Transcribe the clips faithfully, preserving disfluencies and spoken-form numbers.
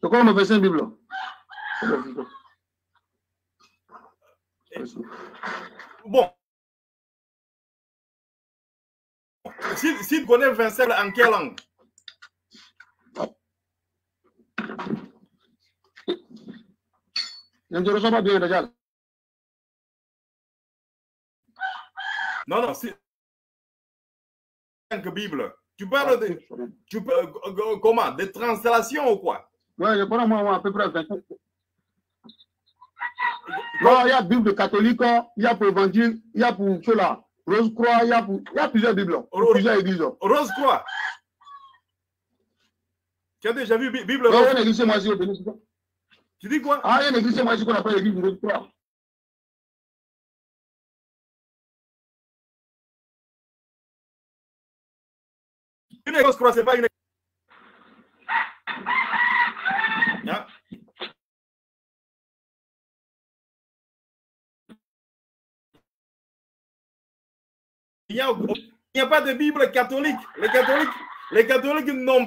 C'est quoi le verset Bible? Bon. Si, si tu connais vingt-cinq en quelle langue? Je ne te reçois pas bien déjà. Non, non, c'est cinq Bible. Tu parles de. Tu peux, euh, comment? Des translations ou quoi? Oui, je connais moi, moi à peu près vingt. Non, il y a Bible catholique, il y a pour évangile, il y a pour cela. Rose-Croix, il y a pour. Il y a plusieurs Bibles. Plusieurs églises. Rose-Croix. Tu as déjà vu Bible Rose-Croix? Rose? Il y a une église chez moi ici au Bénin. Tu dis quoi? Ah, il y a une église chez moi ici qu'on appelle l'église Rose-Croix. Une Rose-Croix, c'est pas une. Hein? Il n'y a, a pas de Bible catholique. Les catholiques, les catholiques n'ont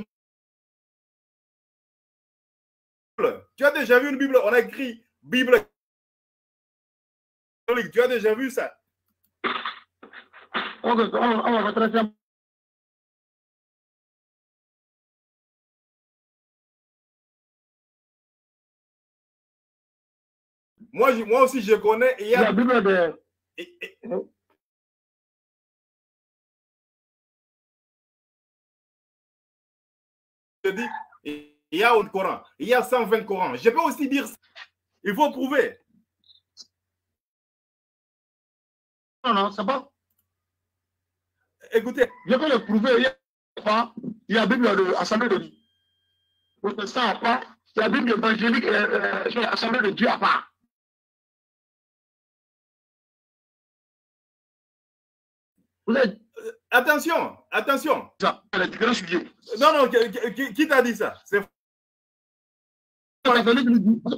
pas. Tu as déjà vu une Bible? On a écrit Bible catholique. Tu as déjà vu ça? On va, on va tracer. Moi, je, moi aussi, je connais. Il y a la Bible de. Et, et... Je dis, il y a au Coran, il y a cent vingt Corans. Je peux aussi dire ça. Il faut prouver. Non, non, c'est pas. Écoutez. Je peux le prouver. Il y a, il y a la Bible de l'Assemblée de Dieu. Protestant à part. Il y a la Bible évangélique euh, sur l'Assemblée de Dieu à part. Vous êtes... Attention, attention. Ça, la différence sur Dieu. Non, non, qui, qui, qui t'a dit ça? C'est catholique nous dit.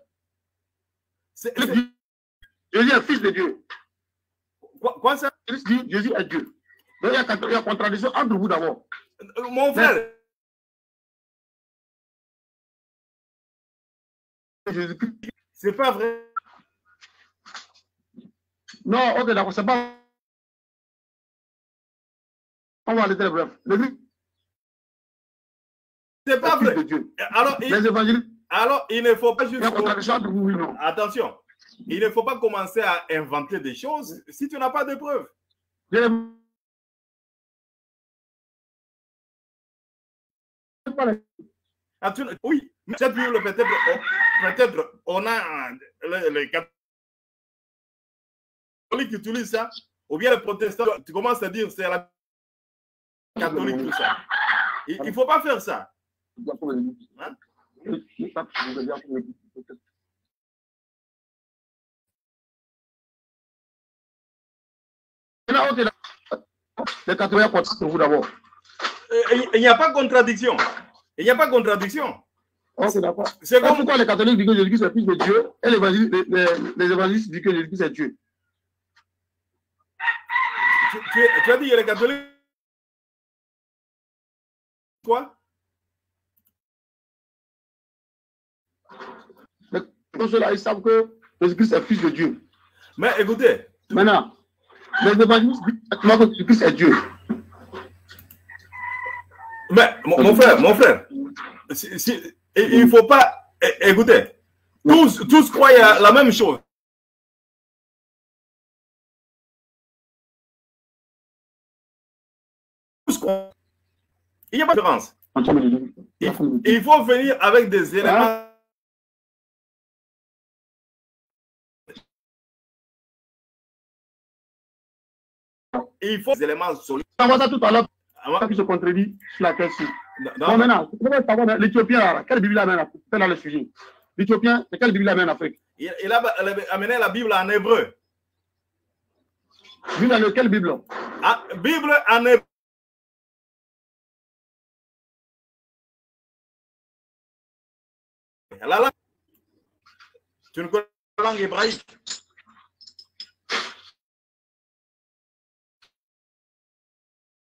Jésus est fils de Dieu. Quoi, quoi ça? Jésus est Dieu. Donc il y a, il y a contradiction entre vous d'abord. Mon frère. C'est pas vrai. Non, ok, d'accord, c'est pas. On va aller très bref. C'est pas vrai. De Dieu. Alors, les il... évangiles. Alors, il ne faut pas juste. Il y a contradiction entre vous, oui, non. Attention. Il ne faut pas commencer à inventer des choses si tu n'as pas de preuves. Oui, mais cette Bible, peut-être, peut-être, on a les, les catholiques qui utilisent ça, ou bien les protestants, tu commences à dire c'est la catholique, tout ça. Il ne faut pas faire ça. Hein? Les catholiques contre vous d'abord. Il n'y a pas de contradiction. Il n'y a pas de contradiction. Ok, d'accord. C'est comme... pourquoi les catholiques disent que Jésus-Christ est fils de Dieu et les, les, les évangélistes disent que Jésus-Christ est Dieu. Tu, tu, tu as dit les catholiques quoi? Pour cela, ils savent que Jésus-Christ est fils de Dieu. Mais écoutez. Maintenant, les évangélistes disent que Jésus-Christ est Dieu. Mais mon, mon frère, mon frère, si, si, il ne faut pas. Écoutez, tous, tous croient à la même chose. Tous croient. Il n'y a pas de différence. Il, il faut venir avec des éléments. Il faut des éléments solides. On va ça tout à l'heure. Qui se contredit sur la question. Bon, maintenant, l'Éthiopien, quelle Bible amène en Afrique? C'est là le sujet. L'Éthiopien, c'est quelle Bible amène en Afrique? Il, il a amené la Bible en hébreu. Bible, quelle Bible? Ah, Bible en hébreu. La langue. Tu ne connais pas la langue hébraïque?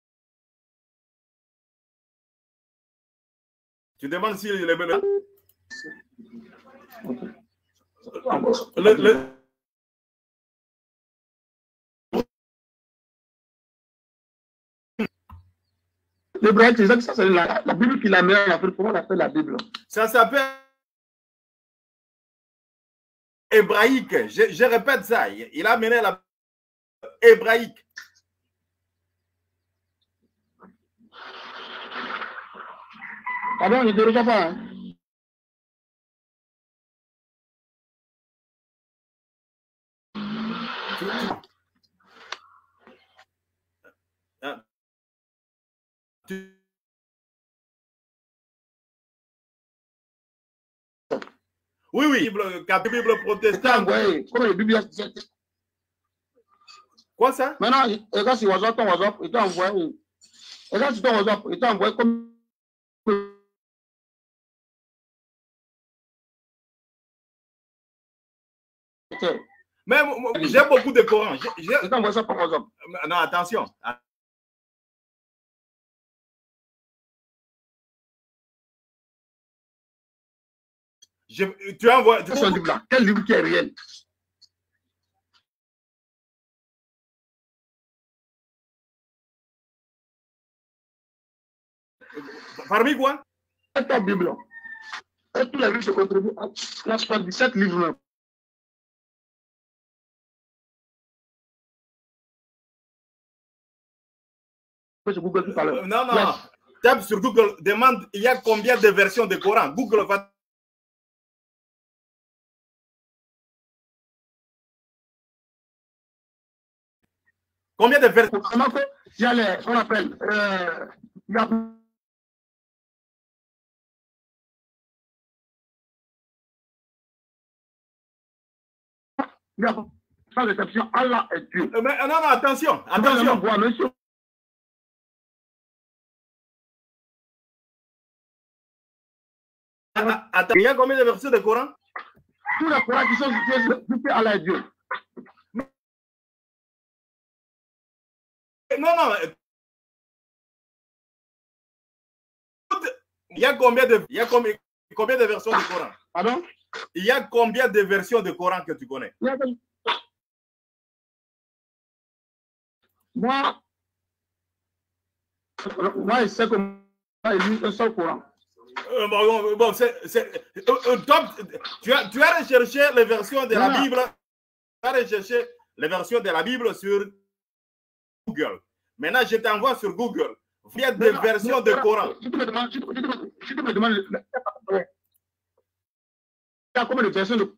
Tu demandes si le Le, le... L'hébraïque, c'est ça, c'est la, la Bible qu'il a mis en Afrique. Comment on appelle la Bible? Ça s'appelle hébraïque. Je, je répète ça. Il a mené la hébraïque. Pardon, il ne te reçoit pas. Hein? Tu... Oui, oui, Bible, Bible protestante. Quoi ça? Maintenant, regarde sur WhatsApp, ton WhatsApp, il t'a envoyé. Regarde sur ton WhatsApp, il t'a envoyé comme. Mais j'ai beaucoup de Coran. Il t'a envoyé ça par WhatsApp. Non, attention. Je, tu envoies. Tu... Ce livre-là, quel livre qui est réel? Parmi quoi? Ta Bible. Et tous les livres se contribuent à la soixante-dix-sept livres. Je Google tout à l'heure. Non, non. Yes. Tape sur Google, demande il y a combien de versions de Coran. Google va. Combien de versions? Il y a les, on appelle, euh, il y a il y a sans exception, Allah est Dieu. Mais non, non, attention, attention. Voir, monsieur. Attends, il y a combien de versions de Coran? Tous les Corans qui sont cités, Allah est Dieu. Non, non. Il y a combien de, il y a combien, combien de versions de Coran? Pardon? Il y a combien de versions de Coran que tu connais? Moi, moi, je sais que moi, il lit un seul Coran. Euh, bon, bon c'est, c'est, euh, euh, top, tu, as, tu as recherché les versions de non, la Bible. Tu as recherché les versions de la Bible sur Google. Maintenant, je t'envoie sur Google. Il y a des non, versions non, de non, Coran. Si tu me demandes, si tu, si tu me demandes, il y a combien de versions de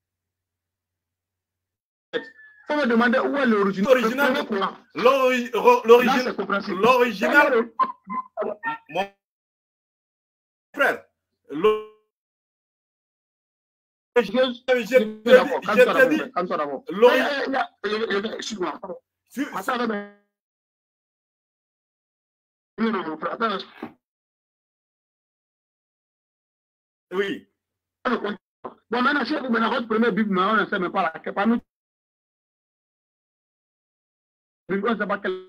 faut me demander où est l'original. L'original. L'original. Mon frère. Je te dis. Oui. Bon, maintenant, si vous me votre première Bible, on ne sait même pas laquelle. Parmi on ne sait pas quelle.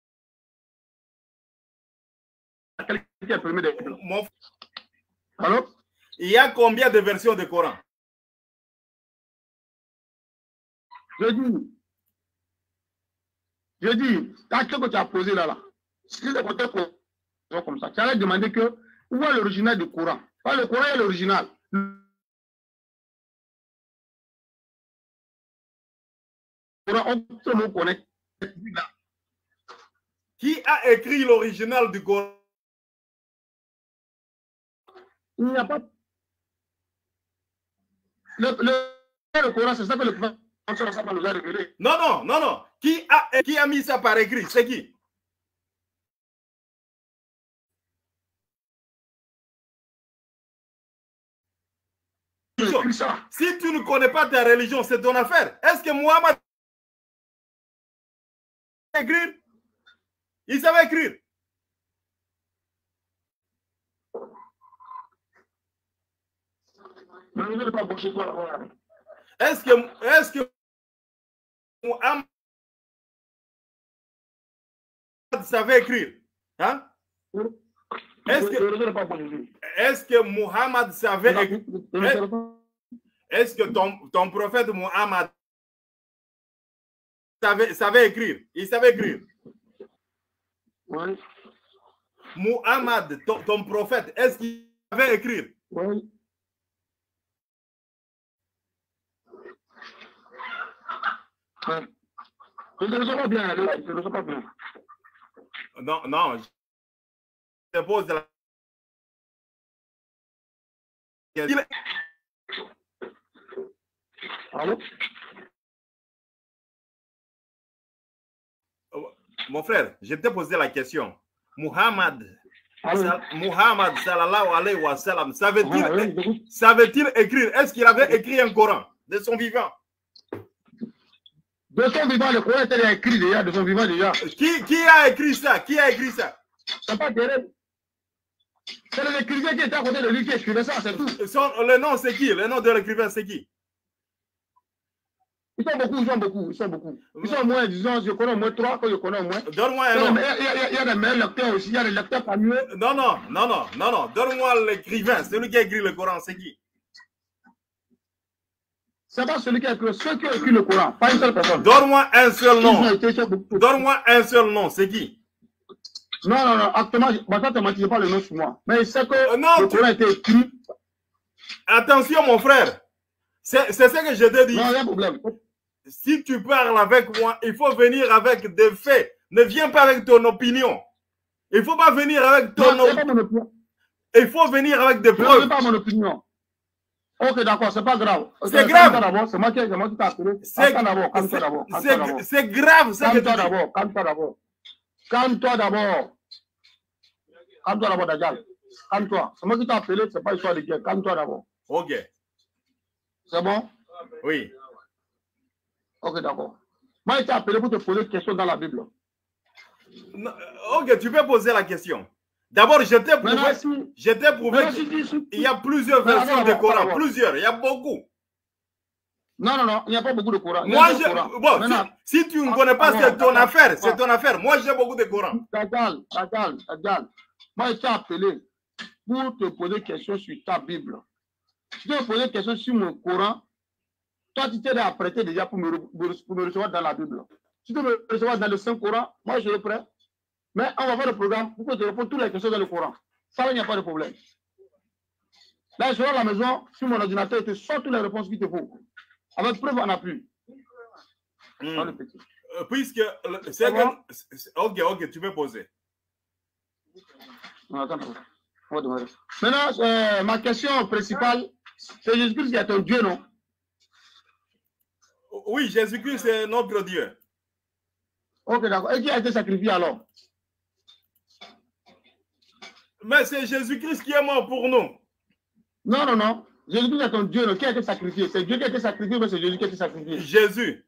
Quelle est la première des Bibles. Alors? Il y a combien de versions de Coran? Je dis, je dis, la question que tu as posée là, là, si c'est peut-être comme ça, tu allais demander que où est l'original du Coran? Pas le Coran est l'original. On connaît. Qui a écrit l'original du Coran? Il n'y a pas. Le, le, le Coran, c'est ça que le Coran nous a révélé. Non, non, non, non. Qui a, qui a mis ça par écrit? C'est qui? Si tu ne connais pas ta religion, c'est ton affaire. Est-ce que Mohammed écrire? Il savait écrire. Est-ce que, est-ce que Mohammed savait écrire? Hein? Est-ce que, est-ce que Mohammed savait écrire? est-ce que ton, ton prophète Mohammed savait, savait écrire? Il savait écrire. Oui. Mohammed, ton, ton prophète, est-ce qu'il savait écrire? Oui. Oui. Je ne le sais pas bien, je ne le sais pas bien. Non, non. Je te pose la question. Allô? Mon frère, je t'ai posé la question. Muhammad, Muhammad sallallahu alayhi wa sallam, savait-il ah, oui, savait-il écrire? Est-ce qu'il avait écrit un Coran de son vivant? De son vivant, le Coran était écrit déjà, de son vivant déjà. Qui, qui a écrit ça? Qui a écrit ça? C'est pas terrible. C'est l'écrivain qui était à côté de lui qui écrivait ça, c'est tout. Son, le nom, c'est qui? Le nom de l'écrivain, c'est qui? Ils sont beaucoup, ils sont beaucoup, ils sont beaucoup. Ils sont au moins, disons, je connais au moins trois, que je connais au moins. Donne-moi un nom. Il y, a, il y a des meilleurs lecteurs aussi, il y a des lecteurs parmi eux. Non, non, non, non, non, non. Donne-moi l'écrivain, celui qui a écrit le Coran, c'est qui? C'est pas celui qui a écrit, ceux qui ont écrit le Coran, pas une seule personne. Donne-moi un seul nom. Donne-moi un seul nom, c'est qui? Non, non, non, actuellement, bah, ça ne te mentis pas le nom sur moi. Mais c'est que euh, non, le tu... Coran a été écrit. Attention, mon frère. C'est ce que je te dis. Non, il y a un problème. Si tu parles avec moi, il faut venir avec des faits. Ne viens pas avec ton opinion. Il ne faut pas venir avec ton opinion. Il faut venir avec des preuves. Ce n'est pas mon opinion. Ok, d'accord, c'est pas grave. C'est grave. C'est moi qui t'ai appelé. C'est grave. Calme-toi d'abord. Calme-toi d'abord. Calme-toi d'abord. Calme-toi d'abord, Dajjal. Calme-toi. C'est moi qui t'ai appelé, c'est pas histoire de guerre. Calme-toi d'abord. Ok. C'est bon? Oui. Ok, d'accord. Moi, je t'ai appelé pour te poser une question dans la Bible. Non, ok, tu peux poser la question. D'abord, je t'ai prouvé, si, je t'ai prouvé qu'il y a plusieurs versions du Coran. Plusieurs, il y a beaucoup. Non, non, non, il n'y a pas beaucoup de Coran. Moi, je, bon, maintenant, si, si tu ne connais pas, c'est ton affaire. C'est ton affaire. Moi, j'ai beaucoup de Coran. Dajjal, Dajjal, Dajjal. Moi, je t'ai appelé pour te poser une question sur ta Bible. Si tu veux poser une question sur mon Coran, toi, tu t'es apprêté déjà pour me, pour me recevoir dans la Bible. Si tu veux me recevoir dans le Saint-Coran, moi, je suis prêt. Mais on va faire le programme pour que tu répondes toutes les questions dans le Coran. Ça, il n'y a pas de problème. Là, je serai à la maison, sur mon ordinateur, et te sors toutes les réponses qu'il te faut. Avec preuve en appui. Mmh. Euh, puisque c'est bon? Ok, ok, tu peux poser. Non, attends, maintenant, euh, ma question principale, c'est Jésus-Christ qui est ton Dieu, non? Oui, Jésus-Christ, c'est notre Dieu. Ok, d'accord. Et qui a été sacrifié alors? Mais c'est Jésus-Christ qui est mort pour nous. Non, non, non. Jésus-Christ est ton Dieu, non? Qui a été sacrifié? C'est Dieu qui a été sacrifié, mais c'est Jésus qui a été sacrifié? Jésus.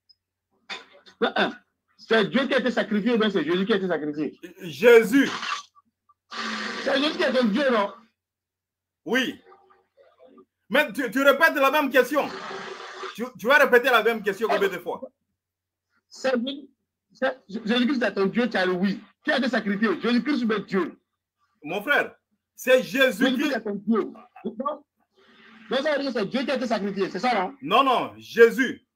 C'est Dieu qui a été sacrifié, mais c'est Jésus qui a été sacrifié? Jésus. C'est Jésus qui est ton Dieu, non? Oui. Mais tu, tu répètes la même question. Tu, tu vas répéter la même question combien de fois? Jésus-Christ est ton Dieu, tu as le oui. Qui a été sacrifié? Jésus-Christ est Dieu. Mon frère, c'est Jésus-Christ. Jésus est ton Dieu. Non, ça veut dire que c'est Dieu qui a été sacrifié, c'est ça, non? Non, non, Jésus.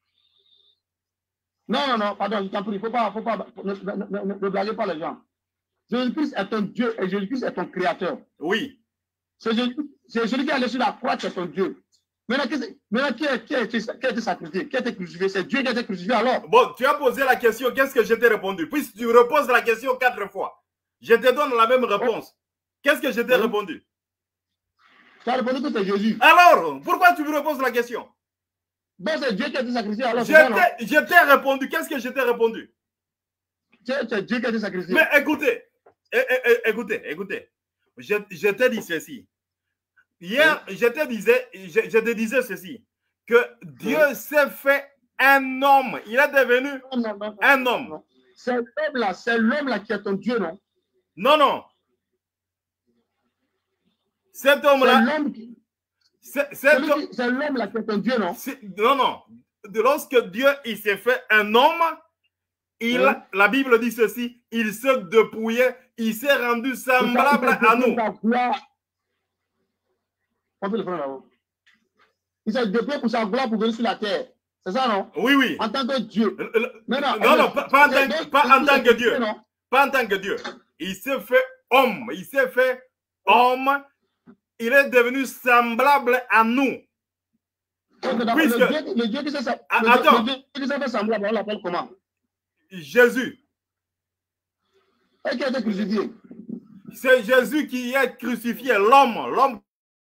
Non, non, non, pardon, je t'en prie, il ne faut pas, faut pas ne, ne, ne, ne blaguez pas les gens. Jésus-Christ est ton Dieu et Jésus-Christ est ton créateur. Oui. C'est celui qui est allé sur la croix qui est ton Dieu. Maintenant, qui, maintenant qui, a, qui, a été, qui a été sacrifié, qui a été crucifié? C'est Dieu qui a été crucifié alors. Bon, tu as posé la question, qu'est-ce que je t'ai répondu? Puisque tu reposes la question quatre fois, je te donne la même réponse. Qu'est-ce que je t'ai oui. répondu? Tu as répondu que c'est Jésus. Alors, pourquoi tu me reposes la question? Bon, c'est Dieu qui a été sacrifié alors. Je t'ai répondu, qu'est-ce que je t'ai répondu? C'est Dieu qui a été sacrifié. Mais écoutez, écoutez, écoutez, je, je te dis ceci. Hier, oui. je, te disais, je, je te disais ceci, que Dieu oui. s'est fait un homme. Il est devenu non, non, non, un homme. C'est l'homme-là, c'est l'homme-là qui est ton Dieu, non? Non, non. Cet homme-là. C'est l'homme-là qui est ton Dieu, non? Non, non. Lorsque Dieu il s'est fait un homme, il, oui. la Bible dit ceci, il s'est dépouillé, il s'est rendu semblable à nous. Il s'est dépouillé pour sa gloire pour venir sur la terre. C'est ça, non? Oui, oui. En tant que Dieu. Le- le- Non, non, non, non, non, pas, pas en tant, que- pas en tant que Dieu. non? Pas en tant que Dieu. Il s'est fait homme. Il s'est fait homme. Il est devenu semblable à nous. Donc, dans- Puisque- le, Dieu, le Dieu qui s'est Ah, le Dieu- attends. le Dieu qui s'est fait semblable, on l'appelle comment? Jésus. Et qui a été crucifié. C'est Jésus qui est crucifié, l'homme. L'homme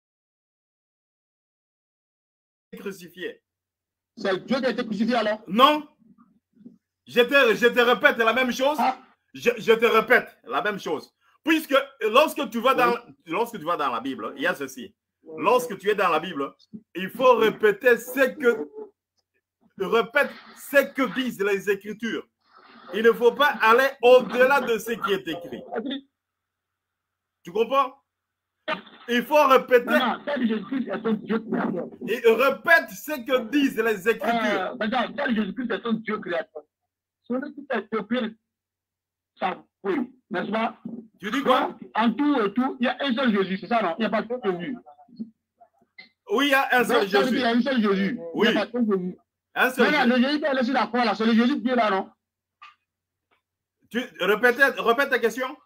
crucifié. C'est Dieu qui a été crucifié alors? Non. Je te, je te répète la même chose. Ah, Je, je te répète la même chose. Puisque lorsque tu vas dans, lorsque tu vas dans la Bible, il y a ceci. Lorsque tu es dans la Bible, il faut répéter ce que répète ce que disent les Écritures. Il ne faut pas aller au-delà de ce qui est écrit. Tu comprends? Il faut répéter non, non, tel Jésus-Christ est un Dieu créateur. et répète ce que disent les Écritures. Euh, regarde, tel Jésus-Christ est un Dieu créateur. Celui qui s'est dépouillé, ça oui, n'est-ce pas? Tu dis quoi? Donc, en tout et tout, il y a un seul Jésus, c'est ça, non? Il n'y a pas de Jésus. Oui, il y a un seul Donc, ça veut dire Jésus. qu'il y a un seul Jésus. Oui. Il n'y a pas de Jésus. Un seul Maintenant, Jésus. le Jésus qui est allé sur la croix, là, c'est le Jésus de Dieu, là, non? Tu répète, répète ta question.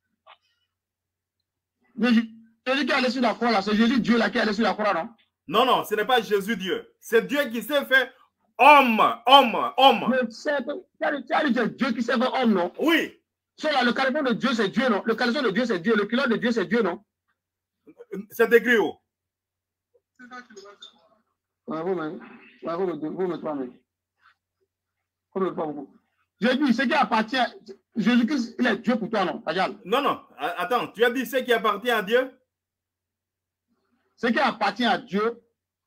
Le Jésus qui est allé sur la croix, là, c'est Jésus Dieu, là, qui est allé sur la croix, non? Non, non, ce n'est pas Jésus Dieu. C'est Dieu qui s'est fait homme, homme, homme. Mais c'est c'est Dieu qui s'est fait homme, non? Oui, C'est là, le caleçon de Dieu, c'est Dieu, non? Le caleçon de Dieu, c'est Dieu. Le culotte de Dieu, c'est Dieu, non? c'est écrit où? Ouais, vous, mais, ouais, vous, me- vous, me trois, mais. Vous me pas beaucoup. J'ai dit, ce qui appartient, Jésus-Christ, il est Dieu pour toi, non? Regarde. Non, non, a- attends, tu as dit ce qui appartient à Dieu? Ce qui appartient à Dieu,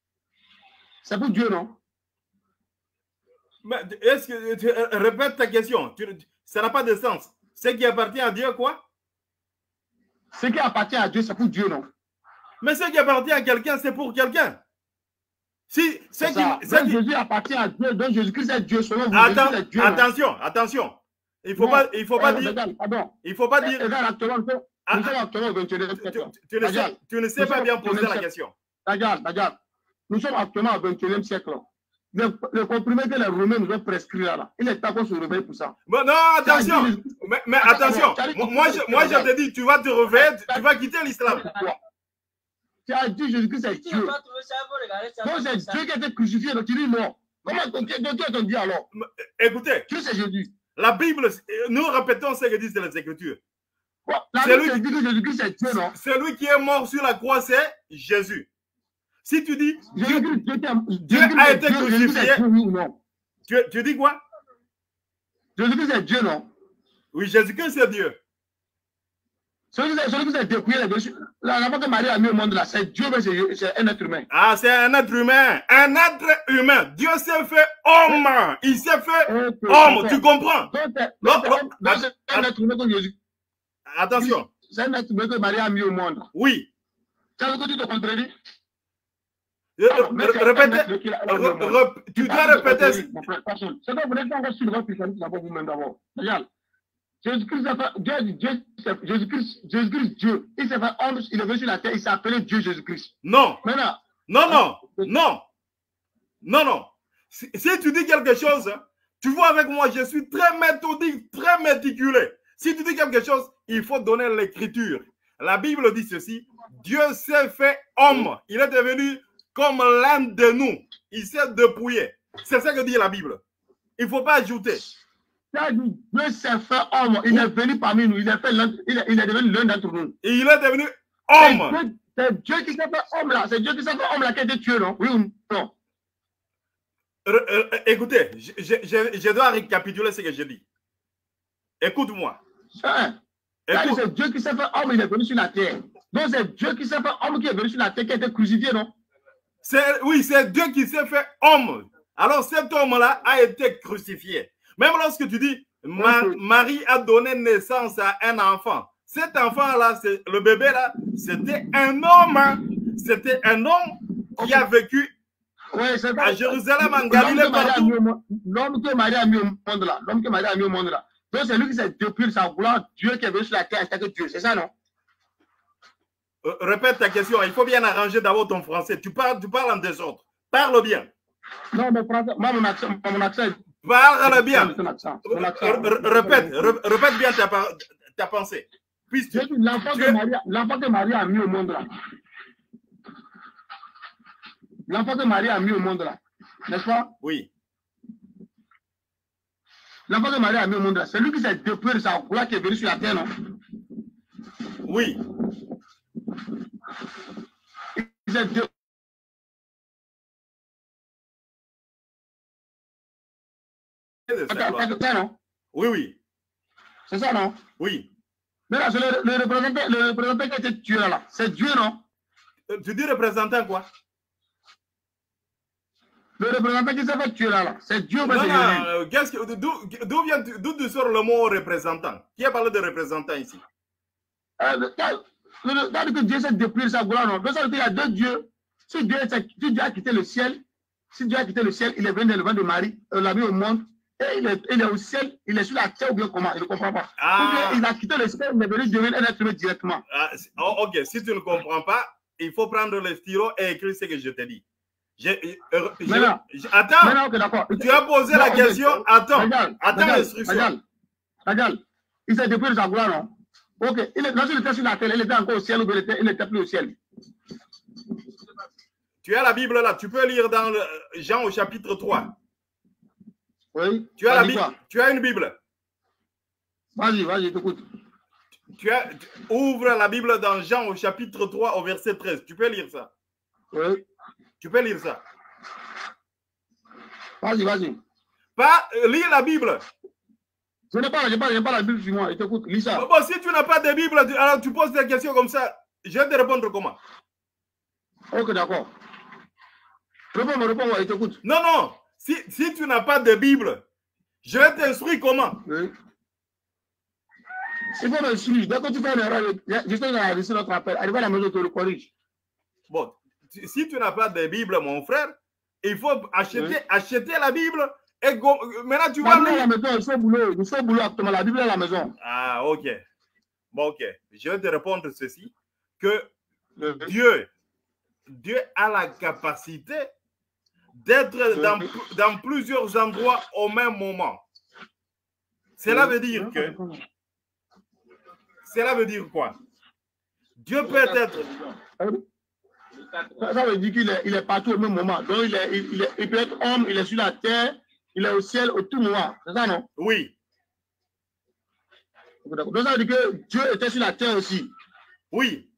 c'est pour Dieu, non? Mais est-ce que tu euh, répète ta question? Tu- ça n'a pas de sens. Ce qui appartient à Dieu, quoi? Ce qui appartient à Dieu, c'est pour Dieu, non? Mais ce qui appartient à quelqu'un, c'est pour quelqu'un. Si, ce C'est qui, ça. ce Donc, qui- Jésus appartient à Dieu, donc Jésus-Christ est Dieu, selon vous. Attends, Jésus est Dieu, non? attention, attention. Il faut Non. pas, il faut pas Euh, dire, regarde, pardon. il faut pas Eh, dire. regarde, actuellement, nous sommes- Ah, nous sommes actuellement au vingt et unième Tu, siècle. tu- tu ne sais, Regarde. tu ne sais Nous pas sommes bien au poser la siècle. question. Regarde, regarde. Nous sommes actuellement au vingt et unième siècle. Le, le comprimé que les Romains nous ont prescrit là, là, il est temps qu'on se réveille pour ça. Bon, non, attention. Mais, mais attention. Moi, moi, je, moi, je te dis, tu vas te réveiller, tu, tu vas quitter l'islam. Tu as dit Jésus-Christ c'est Dieu. Donc c'est Dieu qui a été crucifié, donc tu dis non. Comment donc qui est ton Dieu alors? Écoutez, Dieu c'est Jésus. la Bible, nous répétons ce que disent les Écritures. Bon, la C'est Bible lui- dit que Jésus-Christ c'est Dieu, non? Celui qui est mort sur la croix, c'est Jésus. Si tu dis, Dieu, Jésus-Christ Dieu qui a- Dieu Jésus-Christ a c'est été Dieu, Jésus-Christ crucifié. c'est Dieu, oui ou non? tu, tu dis quoi? Jésus-Christ c'est Dieu, non? Oui, Jésus-Christ, c'est Dieu. Celui qui s'est- celui qui s'est dépouillé, là, la la que Marie a mis au monde là, c'est Dieu, mais c'est c'est un être humain. Ah, c'est un être humain. Un être humain. Dieu s'est fait homme. Il s'est fait Ok, homme. Tu d'accord. comprends? Donc c'est Non, donc c'est- non, donc c'est un être humain que Jésus. Attention. C'est un être humain que Marie a mis au monde. Oui. Ça veut dire que tu te contredis? Euh, Alors, mais c'est un Répétez. être qui a- re- re- Tu dois Arrête de répéter. contredire, mon frère, personne. C'est que vous n'êtes pas encore sur le votre christianisme d'abord vous-même d'abord. Regarde. Jésus-Christ, a fait- Dieu, Dieu, Jésus-Christ, Jésus-Christ, Dieu, il s'est fait homme, il est venu sur la terre, il s'est appelé Dieu Jésus-Christ. Non. Maintenant, Non, non. Non. Non, non. Si, si tu dis quelque chose, tu vois avec moi, je suis très méthodique, très méticulé. Si tu dis quelque chose, il faut donner l'écriture. La Bible dit ceci. Dieu s'est fait homme. Il est devenu comme l'un de nous. Il s'est dépouillé. C'est ça que dit la Bible. Il ne faut pas ajouter. ça dit, Dieu s'est fait homme, il est venu parmi nous, il est, fait l'un- il est, il est devenu l'un d'entre nous. Et il est devenu C'est homme. Dieu- C'est Dieu qui s'est fait homme là, c'est Dieu qui s'est fait homme là qui a été tué, non? Oui ou non? Euh, euh, écoutez, je, je, je- je dois récapituler ce que j'ai dit. Écoute-moi. Hein? Ça dit, Écoute. c'est Dieu qui s'est fait homme, il est venu sur la terre. Donc c'est Dieu qui s'est fait homme qui est venu sur la terre, qui a été crucifié, non? C'est- Oui, c'est Dieu qui s'est fait homme. Alors cet homme-là a été crucifié. Même lorsque tu dis, Ma- Ok. Marie a donné naissance à un enfant. Cet enfant-là, c'est- le bébé-là, c'était un homme. hein. C'était un homme qui a vécu Oui, c'est à Jérusalem, en L'homme Galilée, que Marie a partout. mis au monde- l'homme que Marie a mis au monde là, l'homme que Marie a mis au monde là. Donc c'est lui qui s'est depuis sa gloire, Dieu qui est venu sur la terre en tant que Dieu, c'est ça, non? Euh, Répète ta question. Il faut bien arranger d'abord ton français. Tu parles, tu parles en désordre. Parle bien. Non, mais français, moi, mon accent, mon accent. Parle bien. Mon accent, mon accent. Répète, répète bien ta, ta pensée. L'enfant que, Marie, que Marie a mis au monde là. L'enfant que Marie a mis au monde là. N'est-ce pas? Oui. L'enfant que Marie a mis au monde là, c'est lui qui s'est dépouillé de sa gloire qui est venu sur la terre, non? Oui. Il s'est dépouillé. C'est ça, non? Oui, oui. C'est ça, non? Oui. Mais là, le, le représentant, le représentant qui a été tué là, c'est Dieu, non? Tu dis représentant quoi? Le représentant qui s'est fait tuer là, là c'est Dieu. Non, non, qu'est-ce que, d'où vient, d'où sort le mot représentant? Qui a parlé de représentant ici? Euh, Quand que Dieu s'est dépouillé de sa gloire, non? Donc ça veut dire qu'il y a deux dieux. Si Dieu, si Dieu a quitté le ciel, si Dieu a quitté le ciel, il est venu dans le ventre de Marie, il l'a mis au monde, et il est, il est au ciel, il est sur la terre ou bien comment? Il ne comprend pas. Ah. Il a quitté le ciel, il est venu devenir un être humain directement. Ah, oh, ok, si tu ne comprends pas, il faut prendre le stylo et écrire ce que je te dis. Je, euh, je, maintenant, je, attends, maintenant, okay, tu as posé non, la okay, question, okay. attends, regarde, attends l'instruction. Regarde, regarde, il s'est dépouillé de sa gloire, non? Ok, il est, lorsqu'il était sur la terre, il était encore au ciel ou il n'était plus au ciel. Tu as la Bible là, tu peux lire dans le, Jean au chapitre trois. Oui. Tu as, la Bible, tu as une Bible. Vas-y, vas-y, t'écoute. Tu as, tu, ouvre la Bible dans Jean au chapitre trois au verset treize. Tu peux lire ça. Oui. Tu peux lire ça. Vas-y, vas-y. Pas euh, lire la Bible. Je n'ai pas, pas, pas la Bible sur moi. Écoute, lis ça. Bon, si tu n'as pas de Bible, alors tu poses des questions comme ça. Je vais te répondre comment? Ok, d'accord. Réponds, réponds, ouais, t'écoute. Non, non. Si, si tu n'as pas de Bible, je vais t'instruire comment? Oui. Il faut m'instruire. Dès que tu fais une erreur, je sais qu'on a reçu notre appel. Arrive à la maison, tu le corriges. Bon, si tu n'as pas de Bible, mon frère, il faut acheter, oui. acheter la Bible. Et go... maintenant, tu la vas lire. À la maison, il faut boulot. Il faut boulot actuellement. La Bible est à la maison. Ah, ok. Bon, ok. Je vais te répondre ceci. Que oui. Dieu, Dieu a la capacité d'être oui. dans, dans plusieurs endroits au même moment. Cela oui. veut dire que... Cela veut dire quoi? Dieu peut être... Ça, ça veut dire qu'il est, il est partout au même moment. Donc, il, est, il, il, est, il peut être homme, il est sur la terre, il est au ciel au tout moment. C'est ça, non? Oui. Donc, ça veut dire que Dieu était sur la terre aussi. Oui.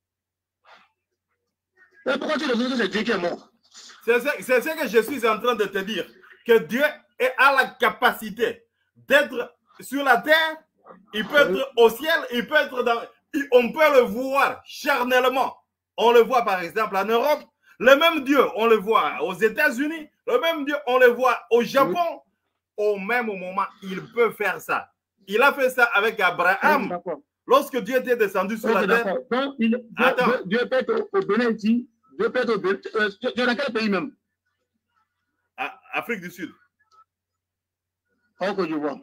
Et pourquoi tu dis que c'est Dieu qui est mort? C'est ce, ce que je suis en train de te dire. Que Dieu a la capacité d'être sur la terre, il peut être au ciel, il peut être dans... On peut le voir charnellement. On le voit par exemple en Europe. Le même Dieu, on le voit aux États-Unis. Le même Dieu, on le voit au Japon. Oui. Au même moment, il peut faire ça. Il a fait ça avec Abraham. Oui, lorsque Dieu était descendu sur okay, la terre. Donc, il, Dieu, Dieu, Dieu peut être au, au Bénin ici. Dieu peut être au Bénin. Euh, tu es dans quel pays même? À, Afrique du Sud. Ok, je vois.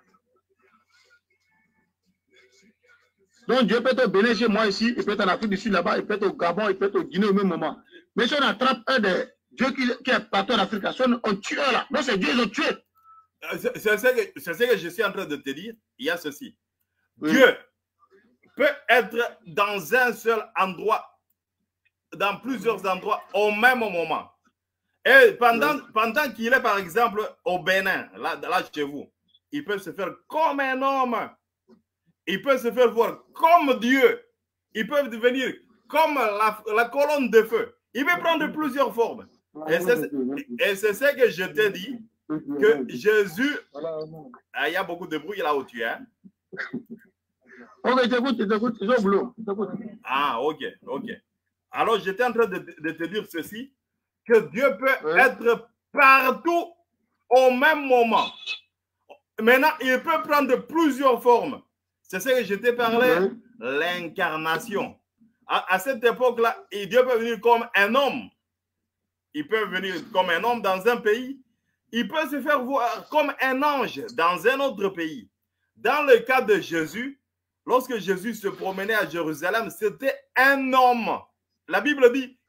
Donc Dieu peut être au Bénin chez moi ici, il peut être en Afrique du Sud là-bas, il peut être au Gabon, il peut être au Guinée au même moment. Mais si on attrape un des dieux qui, qui est partout en Afrique, on tue un là. Non, c'est Dieu, ils ont tué. C'est ce, que, ce que je suis en train de te dire. Il y a ceci. Oui. Dieu peut être dans un seul endroit, dans plusieurs endroits au même moment. Et pendant, oui. pendant qu'il est par exemple au Bénin, là, là chez vous, il peut se faire comme un homme. Il peut se faire voir comme Dieu. Il peut devenir comme la, la colonne de feu. Il peut prendre plusieurs formes. Et c'est ce que je te dis, que Jésus... Ah, il y a beaucoup de bruit là où tu es. Hein? Ok, t'écoute, t'écoute, j'ai boulot. Ah, ok, ok. Alors, j'étais en train de, de te dire ceci, que Dieu peut oui. être partout au même moment. Maintenant, il peut prendre plusieurs formes. C'est ce que je t'ai parlé, oui. l'incarnation. À, à cette époque-là, Dieu peut venir comme un homme. Il peut venir comme un homme dans un pays. Il peut se faire voir comme un ange dans un autre pays. Dans le cas de Jésus, lorsque Jésus se promenait à Jérusalem, c'était un homme. La Bible dit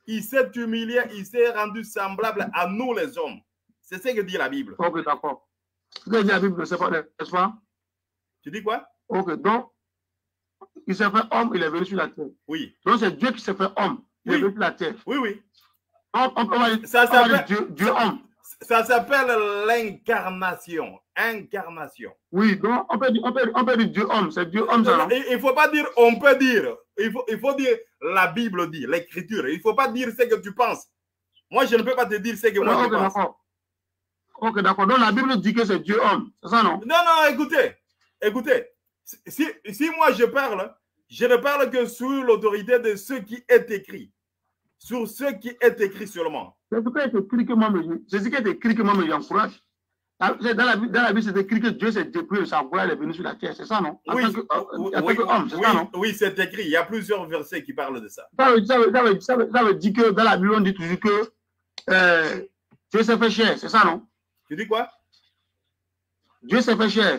il s'est humilié, il s'est rendu semblable à nous les hommes. C'est ce que dit la Bible. Ok, d'accord. Ce que dit la Bible, c'est pas, n'est-ce pas? Tu dis quoi? Ok, donc, il s'est fait homme, il est venu sur la terre. Oui. Donc, c'est Dieu qui s'est fait homme, il Oui. est venu sur la terre. Oui, oui. On, on, on va dire, Ça on va dire s'appelle Dieu, Dieu homme. ça s'appelle l'incarnation. Incarnation. Oui, donc, on peut dire, on peut, on peut dire Dieu homme, c'est Dieu homme, ça, non? Il ne faut pas dire on peut dire. Il faut, il faut dire la Bible dit, l'écriture. Il ne faut pas dire ce que tu penses. Moi, je ne peux pas te dire ce que moi Ok, je pense. d'accord. Ok, d'accord. Donc, la Bible dit que c'est Dieu homme, c'est ça, non? Non, non, écoutez. Écoutez. Si, si moi je parle, je ne parle que sous l'autorité de ce qui est écrit. Sur ce qui est écrit seulement. C'est ce qui est écrit que moi, c'est ce qui est écrit que moi, j'encourage. Dans la, dans la Bible, c'est écrit que Dieu s'est dépouillé de sa gloire, il est venu sur la terre, c'est ça, non? En Oui, tant que, en tant oui, que homme, c'est oui, ça, non? oui, c'est écrit. Il y a plusieurs versets qui parlent de ça. Ça veut, ça, veut, ça, veut, ça, veut, ça veut dire que dans la Bible, on dit toujours que euh, Dieu s'est fait chair, c'est ça, non? Tu dis quoi? Dieu s'est fait chair.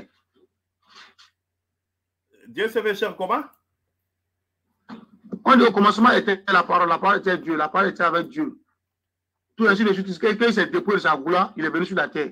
Dieu s'est fait chair comment? On dit au commencement était la parole, la parole était Dieu, la parole était avec Dieu. Tout ainsi de suite, quelqu'un s'est dépouillé de sa gloire, il est venu sur la terre.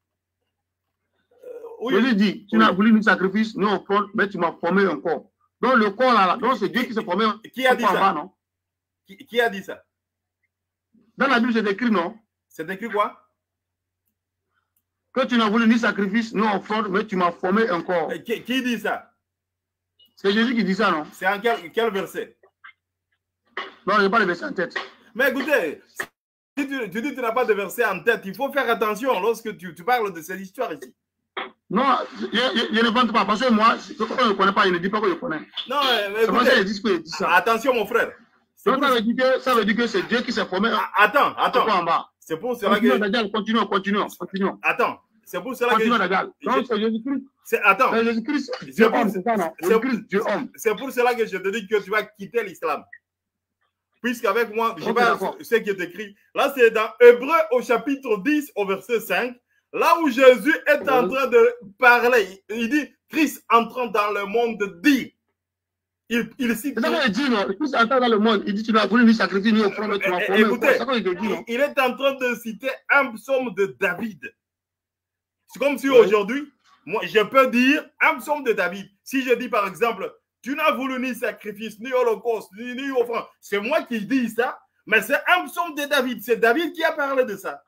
Oui. Jésus dit, tu Oui. n'as voulu ni sacrifice, ni offrande, mais tu m'as formé un corps. Donc le corps là, donc c'est Dieu qui s'est formé un corps. Qui a dit ça? Bas, non? Qui, qui a dit ça? Dans la Bible, c'est écrit, non? C'est écrit quoi? Que tu n'as voulu ni sacrifice, ni offrande, mais tu m'as formé un corps. Qui, qui dit ça? C'est Jésus qui dit ça, non? C'est en quel, quel verset? Non, je n'ai pas le verset en tête. Mais écoutez, si tu, tu dis que tu n'as pas de verset en tête, il faut faire attention lorsque tu, tu parles de cette histoire ici. Non, je, je, je ne vante pas, parce que moi, quand je ne connais pas, il ne dit pas que je connais. Non, mais C'est pour ça écoutez, qu'il dit que je dis ça. attention mon frère. Donc pour- ça veut dire que, ça veut dire que c'est Dieu qui s'est formé un Ah, Attends, attends. corps en bas. C'est pour cela Continuons, que... Daniel, continuons, continuons, continuons. Attends, c'est pour cela que... Continuons, Daniel. Donc je- c'est Jésus-Christ. c'est- Attends, C'est Jésus-Christ, C'est Dieu pour- homme, c'est ça, non? c'est- Jésus-Christ, Dieu homme. c'est pour cela que je te dis que tu vas quitter l'islam. Puisqu'avec moi, je Ok, vais d'accord. ce qui est écrit. Là, c'est dans Hébreu au chapitre dix, au verset cinq. Là où Jésus est en Oui. train de parler. Il dit, Christ entrant dans le monde dit. Il, il cite... C'est ça qu'il dit, non? Christ entend dans le monde. Il dit, tu n'as voulu ni sacrifier, ni offrande, mais tu m'as Eh, formé un corps. écoutez, C'est ça qu'il dit, non? il est en train de citer un psaume de David. C'est comme si Oui. aujourd'hui, moi, je peux dire un psaume de David. Si je dis par exemple, tu n'as voulu ni sacrifice, ni holocauste, ni, ni offrande, c'est moi qui dis ça, mais c'est un psaume de David. C'est David qui a parlé de ça.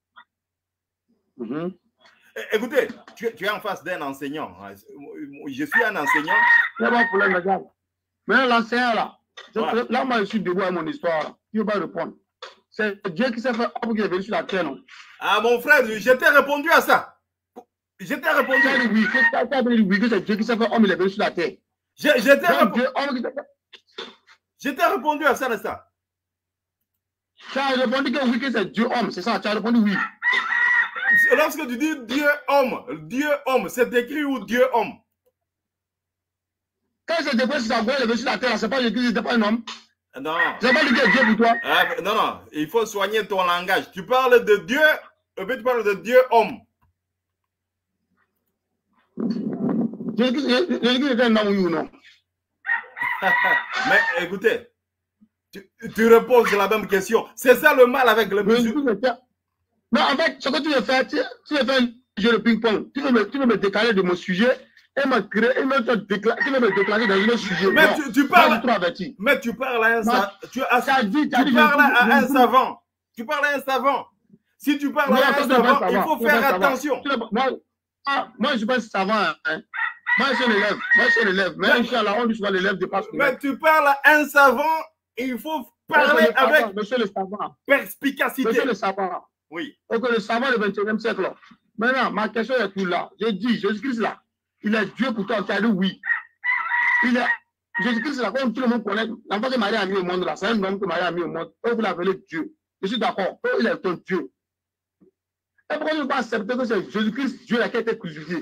Mhm. É- Écoutez, tu, tu es en face d'un enseignant. Je suis un enseignant. C'est bon problème, regarde. Mais l'enseignant, là, je- Ouais. là, moi, je suis debout à mon histoire, là. Tu ne veux pas répondre. C'est Dieu qui s'est fait homme qui est venu sur la terre, non? Ah, mon frère, je t'ai répondu à ça. Je t'ai répondu. Tu as dit oui, que- tu as- tu as dit oui, que c'est Dieu qui s'est fait homme, il est venu sur la terre. Je, je t'ai Donc, répondu, Dieu, homme qui s'est fait- je t'ai répondu à ça, n'est-ce pas? Tu as répondu que oui, que c'est Dieu homme, c'est ça, tu as répondu oui. Lorsque tu dis Dieu homme, Dieu homme, c'est écrit où Dieu homme? Quand c'est déposé sur sa voix, il est venu sur la terre, c'est pas Jésus, il n'était pas un homme. Non. C'est pas lui qui est Dieu pour toi. Ah, non, non, il faut soigner ton langage. Tu parles de Dieu, ou bien tu parles de Dieu homme. Jésus Jésus était un homme, oui ou non? Mais écoutez, tu, tu reposes la même question. C'est ça le mal avec les Jésus musulmans. était- Non, en fait, ce que tu veux faire, tu, tu veux faire un jeu de ping-pong. Tu veux me, tu veux me décaler de mon sujet et me créer, et me te décla- tu veux me déclarer dans un autre sujet. Mais Non, tu, tu moi, je parles, suis trop averti. mais tu parles à un, Non, sa- tu, as- t'as dit- t'as tu dit, parles je- à un je- savant. Tu parles à un savant. Si tu parles Non, à toi, un tu n'es pas savant, savant, il faut tu n'es pas faire savant. attention. Tu n'es pas- Moi, ah, moi, je ne suis pas savant. Hein. Moi, je suis un élève. Moi, je suis un élève. Mais, Mais- Inch'Allah, on dit souvent l'élève dépasse le Mais maître. tu parles à un savant, il faut parler Monsieur le savant, avec Monsieur le savant. perspicacité. Monsieur le savant. Oui. Ok, le savant du vingt et unième siècle. Maintenant, ma question est tout là. J'ai dit, Jésus-Christ là, il est Dieu pour toi. Tu as dit oui. Il est Jésus-Christ là, comme tout le monde connaît, l'enfant que Marie a mis au monde là, c'est un homme que Marie a mis au monde. Eux, vous l'appelez Dieu. Je suis d'accord. Eux, il est ton Dieu. Et pourquoi tu ne peux pas accepter que c'est Jésus-Christ, Dieu là, qui a été crucifié?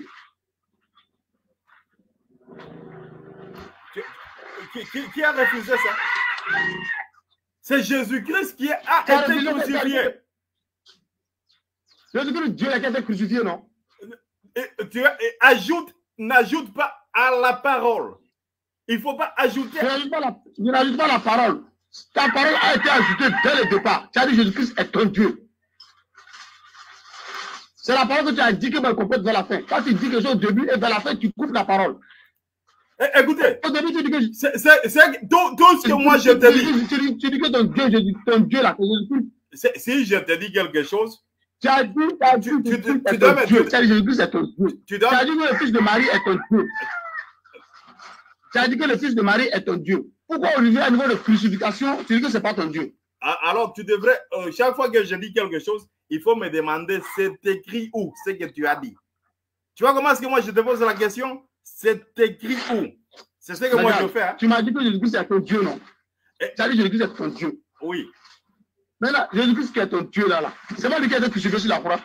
Qui, qui- qui a refusé ça? C'est Jésus-Christ qui a Qui a été refusé ça? crucifié. Jésus-Christ, Dieu là, qui a été crucifié, non? Et tu et ajoute, n'ajoute pas à la parole. Il ne faut pas ajouter. Je n'ajoute pas la, je n'ajoute pas la parole. Ta parole a été ajoutée dès le départ. Tu as dit Jésus-Christ est ton Dieu. C'est la parole que tu as dit que me complète vers la fin. Quand tu dis quelque chose au début et vers la fin, tu coupes la parole. Eh, écoutez, au début, tu dis que c'est tout, tout ce que moi je te dis. Tu dis, tu dis que ton Dieu, Jésus, ton Dieu là, c'est si je te dis quelque chose, tu as dit, tu as dit, tu, tu, tu, tu dois dois Dieu. Tu as dit Jésus-Christ est ton Dieu. Tu, dois... tu as dit que le fils de Marie est ton Dieu. Tu as dit que le fils de Marie est ton Dieu. Pourquoi Olivier, à niveau de crucifixion, tu dis que ce n'est pas ton Dieu? Alors, tu devrais, euh, chaque fois que je dis quelque chose, il faut me demander c'est écrit où ce que tu as dit. Tu vois comment est-ce que moi je te pose la question? C'est écrit où? C'est ce que moi je fais. Hein? Tu m'as dit que Jésus-Christ est ton Dieu, non? Et... Tu as dit Jésus-Christ est ton Dieu. Oui. Maintenant, Jésus-Christ qui est ton Dieu là, là. C'est pas lui qui a été crucifié sur la croix.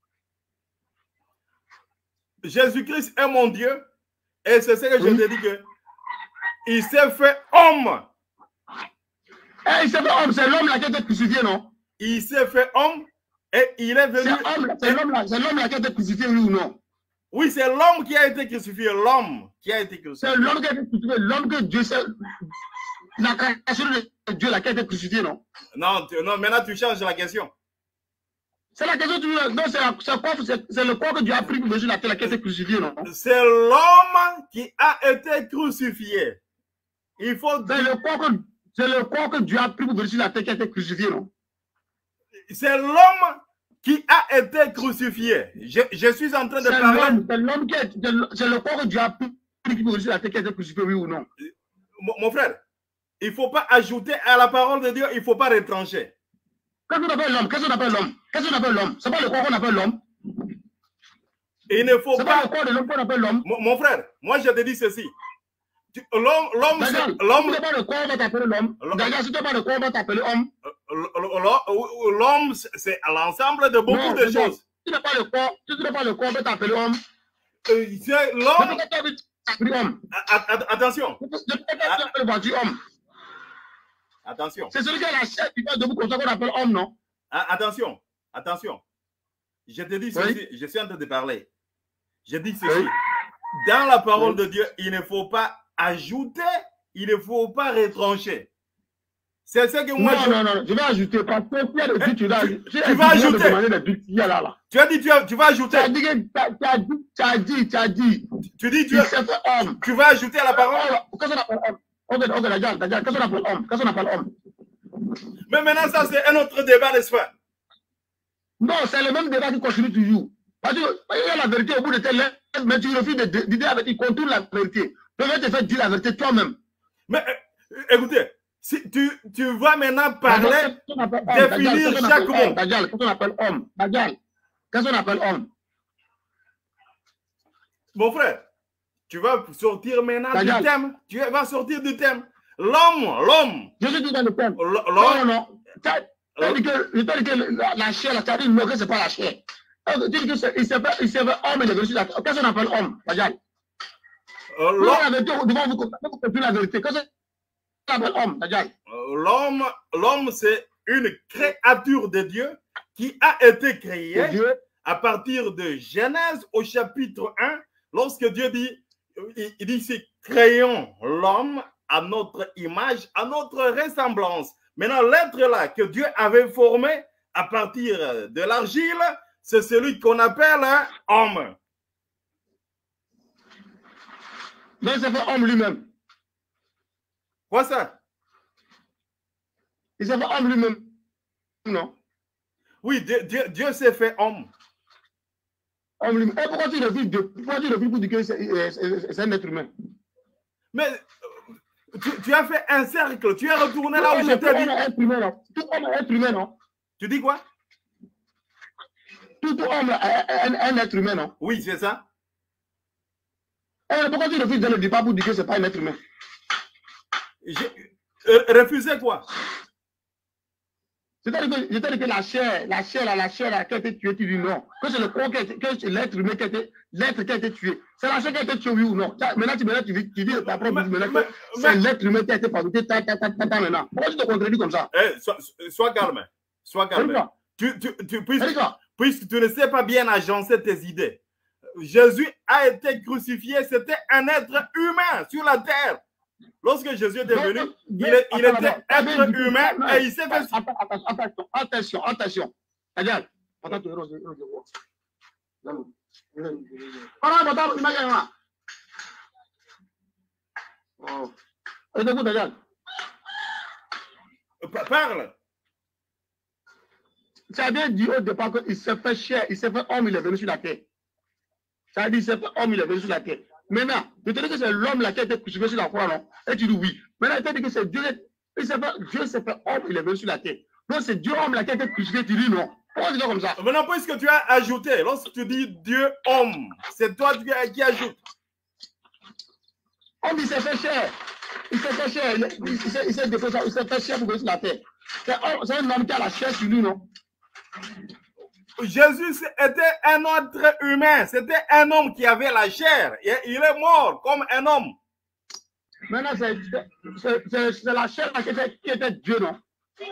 Jésus-Christ est mon Dieu. Et c'est ce que oui. je te dis que il s'est fait homme. Eh, il s'est fait homme, c'est l'homme là qui a été crucifié, non? Il s'est fait homme et il est venu. C'est l'homme là, là qui a été crucifié, oui ou non? Oui, c'est l'homme qui a été crucifié, l'homme qui a été crucifié. C'est l'homme qui a été crucifié, l'homme que Dieu sait. La création de Dieu là qui a été crucifié, non? Non, tu, non, maintenant tu changes la question. C'est la question, tu non, c'est le corps que Dieu a pris pour venir sur la terre qui a été crucifié, non? C'est l'homme qui a été crucifié. Il faut. C'est le corps que. C'est le corps que Dieu a pris pour venir sur la terre qui a été crucifié, non? C'est l'homme qui a été crucifié. Je, je suis en train de parler. C'est l'homme qui est. C'est le corps que Dieu a pris pour venir sur la terre qui a été crucifié, oui ou non? Mon, mon frère, il ne faut pas ajouter à la parole de Dieu, il ne faut pas retrancher. Qu'est-ce qu'on appelle l'homme? Qu'est-ce qu'on appelle l'homme? Qu'est-ce qu'on appelle l'homme? C'est pas le corps qu'on appelle l'homme? Il ne faut pas. C'est pas le corps de l'homme qu'on appelle l'homme? Mon, mon frère, moi je te dis ceci. L'homme, l'homme, l'homme. Si tu n'as pas le corps, on va t'appeler l'homme. D'ailleurs, si tu n'as pas le corps, on va t'appeler homme. L'homme, c'est l'ensemble de beaucoup non, de choses. Si tu n'as pas le corps, si tu n'as pas le corps, on va t'appeler homme. C'est l'homme. Attention. Attention. C'est celui qui a la chair qui passe debout comme ça qu'on appelle homme, non? Attention. Attention. Je te dis ceci. Oui. Je suis en train de parler. Je dis ceci. Oui. Dans la parole oui. de Dieu, il ne faut pas ajouter, il ne faut pas retrancher. C'est ce que moi non, je... Non, non, non, je vais ajouter parce que si elle dit, tu, dois, tu, si tu vas ajouter. De là, là. Tu as dit, tu, as, tu vas ajouter. Tu as dit, tu as dit, tu as dit, tu as dit. Tu dis, tu, as, homme. Tu vas ajouter à la parole. Qu'est-ce qu'on appelle homme? Ok, ok, regarde, regarde, qu'est-ce qu'on appelle homme? Qu'est-ce qu'on appelle homme? Mais maintenant, ça, c'est un autre débat, n'est-ce pas? Non, c'est le même débat qui continue toujours. Parce qu'il y a la vérité au bout de tes lèvres, mais tu refuses de dire avec, il contourne la vérité. Tu vas te faire dire la vérité toi-même. Mais euh, écoutez, si tu, tu vas maintenant parler, définir chaque mot. Qu'est-ce qu'on appelle homme? Qu'est-ce qu'on appelle homme? Mon frère, tu vas sortir maintenant Daniel. du thème. Tu vas sortir du thème. L'homme, l'homme. Je suis dans le thème. L'homme. Non, non, non. Tu as dit que la, la chair, tu as dit non, que ce n'est pas la chair. Tu dis qu'il s'est fait homme et il est venu sur la terre. Qu'est-ce qu'on appelle homme? Daniel. L'homme, l'homme, c'est une créature de Dieu qui a été créée à partir de Genèse au chapitre un, lorsque Dieu dit, il dit ici, créons l'homme à notre image, à notre ressemblance. Maintenant, l'être là que Dieu avait formé à partir de l'argile, c'est celui qu'on appelle un homme. Mais il s'est fait homme lui-même. Quoi ça? Il s'est fait homme lui-même. Non. Oui, Dieu, Dieu, Dieu s'est fait homme. Homme lui-même. Et pourquoi tu refuses de, pourquoi tu refuses pour dire que c'est un être humain? Mais tu, tu as fait un cercle. Tu es retourné là où j'étais dit. Tout homme est être humain, non? Tu dis quoi? Tout homme est un être humain, non? Oui, c'est ça. Eh, pourquoi tu refuses de le dire pas pour dire que ce n'est pas un être humain? Euh, refuser quoi? C'est-à-dire que, que la chair, la chair, la, la chair qui a été tuée, tu dis non. Que c'est le corps, que c'est l'être humain qui a été, l'être qui a été tué. C'est la chair qui a été tuée, oui ou non? Maintenant, tu, maintenant, tu, tu dis ta propre maintenant que c'est l'être humain qui a été fabriqué, ta, ta, ta, ta, ta, maintenant. Pourquoi tu te contredis comme ça? Eh, sois, sois calme. Sois calme. Tu, tu, tu, puisque, puisque tu ne sais pas bien agencer tes idées. Jésus a été crucifié, c'était un être humain sur la terre. Lorsque Jésus était Donc, venu, donc, il, est- il attends, était attends, attends, être attends, humain non, et il s'est fait... attends, attends, attention, attention, attention. Regarde. Attends, tu roses, roses, roses. Attends, attends, imagine-moi. Oh. Écoute, regarde. Pa- Parle. Ça a bien dit au départ qu'il s'est fait chair, il s'est fait homme, il est venu sur la terre. Ça a dit qu'il s'est fait homme, il est venu sur la terre. Maintenant, je te dis que c'est l'homme là qui a été crucifié sur la croix, non? Et tu dis oui. Maintenant, il te dit que c'est Dieu, il s'est fait, Dieu s'est fait homme, il est venu sur la terre. Donc c'est Dieu homme là qui a été crucifié, tu dis non. Pourquoi tu dis comme ça? Maintenant, puisque tu as ajouté, lorsque tu dis Dieu homme, c'est toi qui, qui ajoute. Homme, il s'est fait chair. Il s'est fait chair. Il, il, il s'est il s'est déposé, il s'est fait chair pour venir sur la terre. C'est un, c'est un homme qui a la chair sur lui, non? Jésus était un être humain, c'était un homme qui avait la chair. Et il est mort comme un homme. Maintenant, c'est c'est- c'est- c'est la chair là qui était, qui était Dieu, non?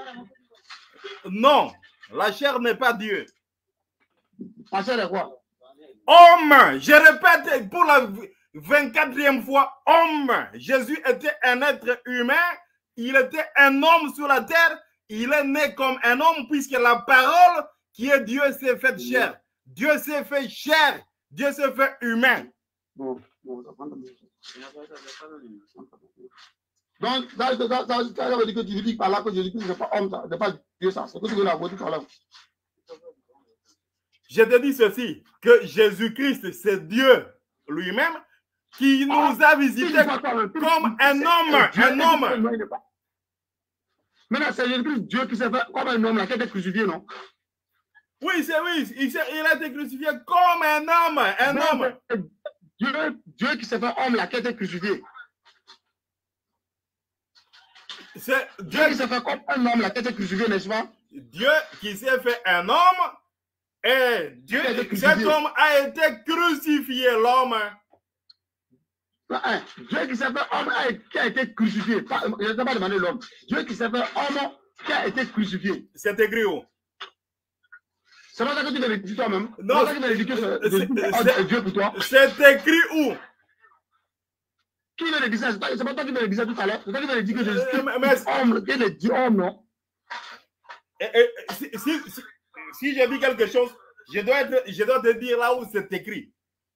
Non, la chair n'est pas Dieu. La chair est quoi? Homme, je répète pour la vingt-quatrième fois, homme. Jésus était un être humain, il était un homme sur la terre, il est né comme un homme puisque la parole qui est Dieu s'est faite chair. Dieu s'est fait chair, Dieu s'est fait humain. Bon, bon, ça prend donc, ça, ça, ça, ça, ça veut dire que tu dis par là que Jésus-Christ n'est pas homme, ça, n'est pas Dieu, ça. C'est que tu veux la voter par là. Je te dis ceci, que Jésus-Christ, c'est Dieu lui-même qui nous a visités comme un homme, un homme. Maintenant, c'est Jésus-Christ, Dieu qui s'est fait comme un homme, là, qui a été crucifié, non? Oui, c'est oui, il, il a été crucifié comme un homme, un Non, homme. Dieu, Dieu qui s'est fait homme, là, qui a été crucifié. C'est Dieu Dieu, qui s'est fait comme un homme, là, qui a été crucifié, n'est-ce pas? Dieu qui s'est fait un homme et Dieu, Qui a été cet crucifié. homme a été crucifié, l'homme. Non, hein, Dieu qui s'est fait homme, a- qui a été crucifié. Pas- Je ne t'ai pas demandé l'homme. Dieu qui s'est fait homme, qui a été crucifié. C'est écrit où? C'est pas ça que tu me le dis toi-même. Non, C'est pas ça que tu me le dis que c'est- c'est- Jésus-Christ c'est- est Dieu pour toi. C'est écrit où? Qui me le dit ça? C'est pas c'est pas toi qui me le disais tout à l'heure. C'est toi qui me le dit que Jésus Euh, mais- mais- est homme, qui est Dieu homme, non? Et- et- si, si, si, si j'ai dit quelque chose, je dois, être, je dois te dire là où c'est écrit.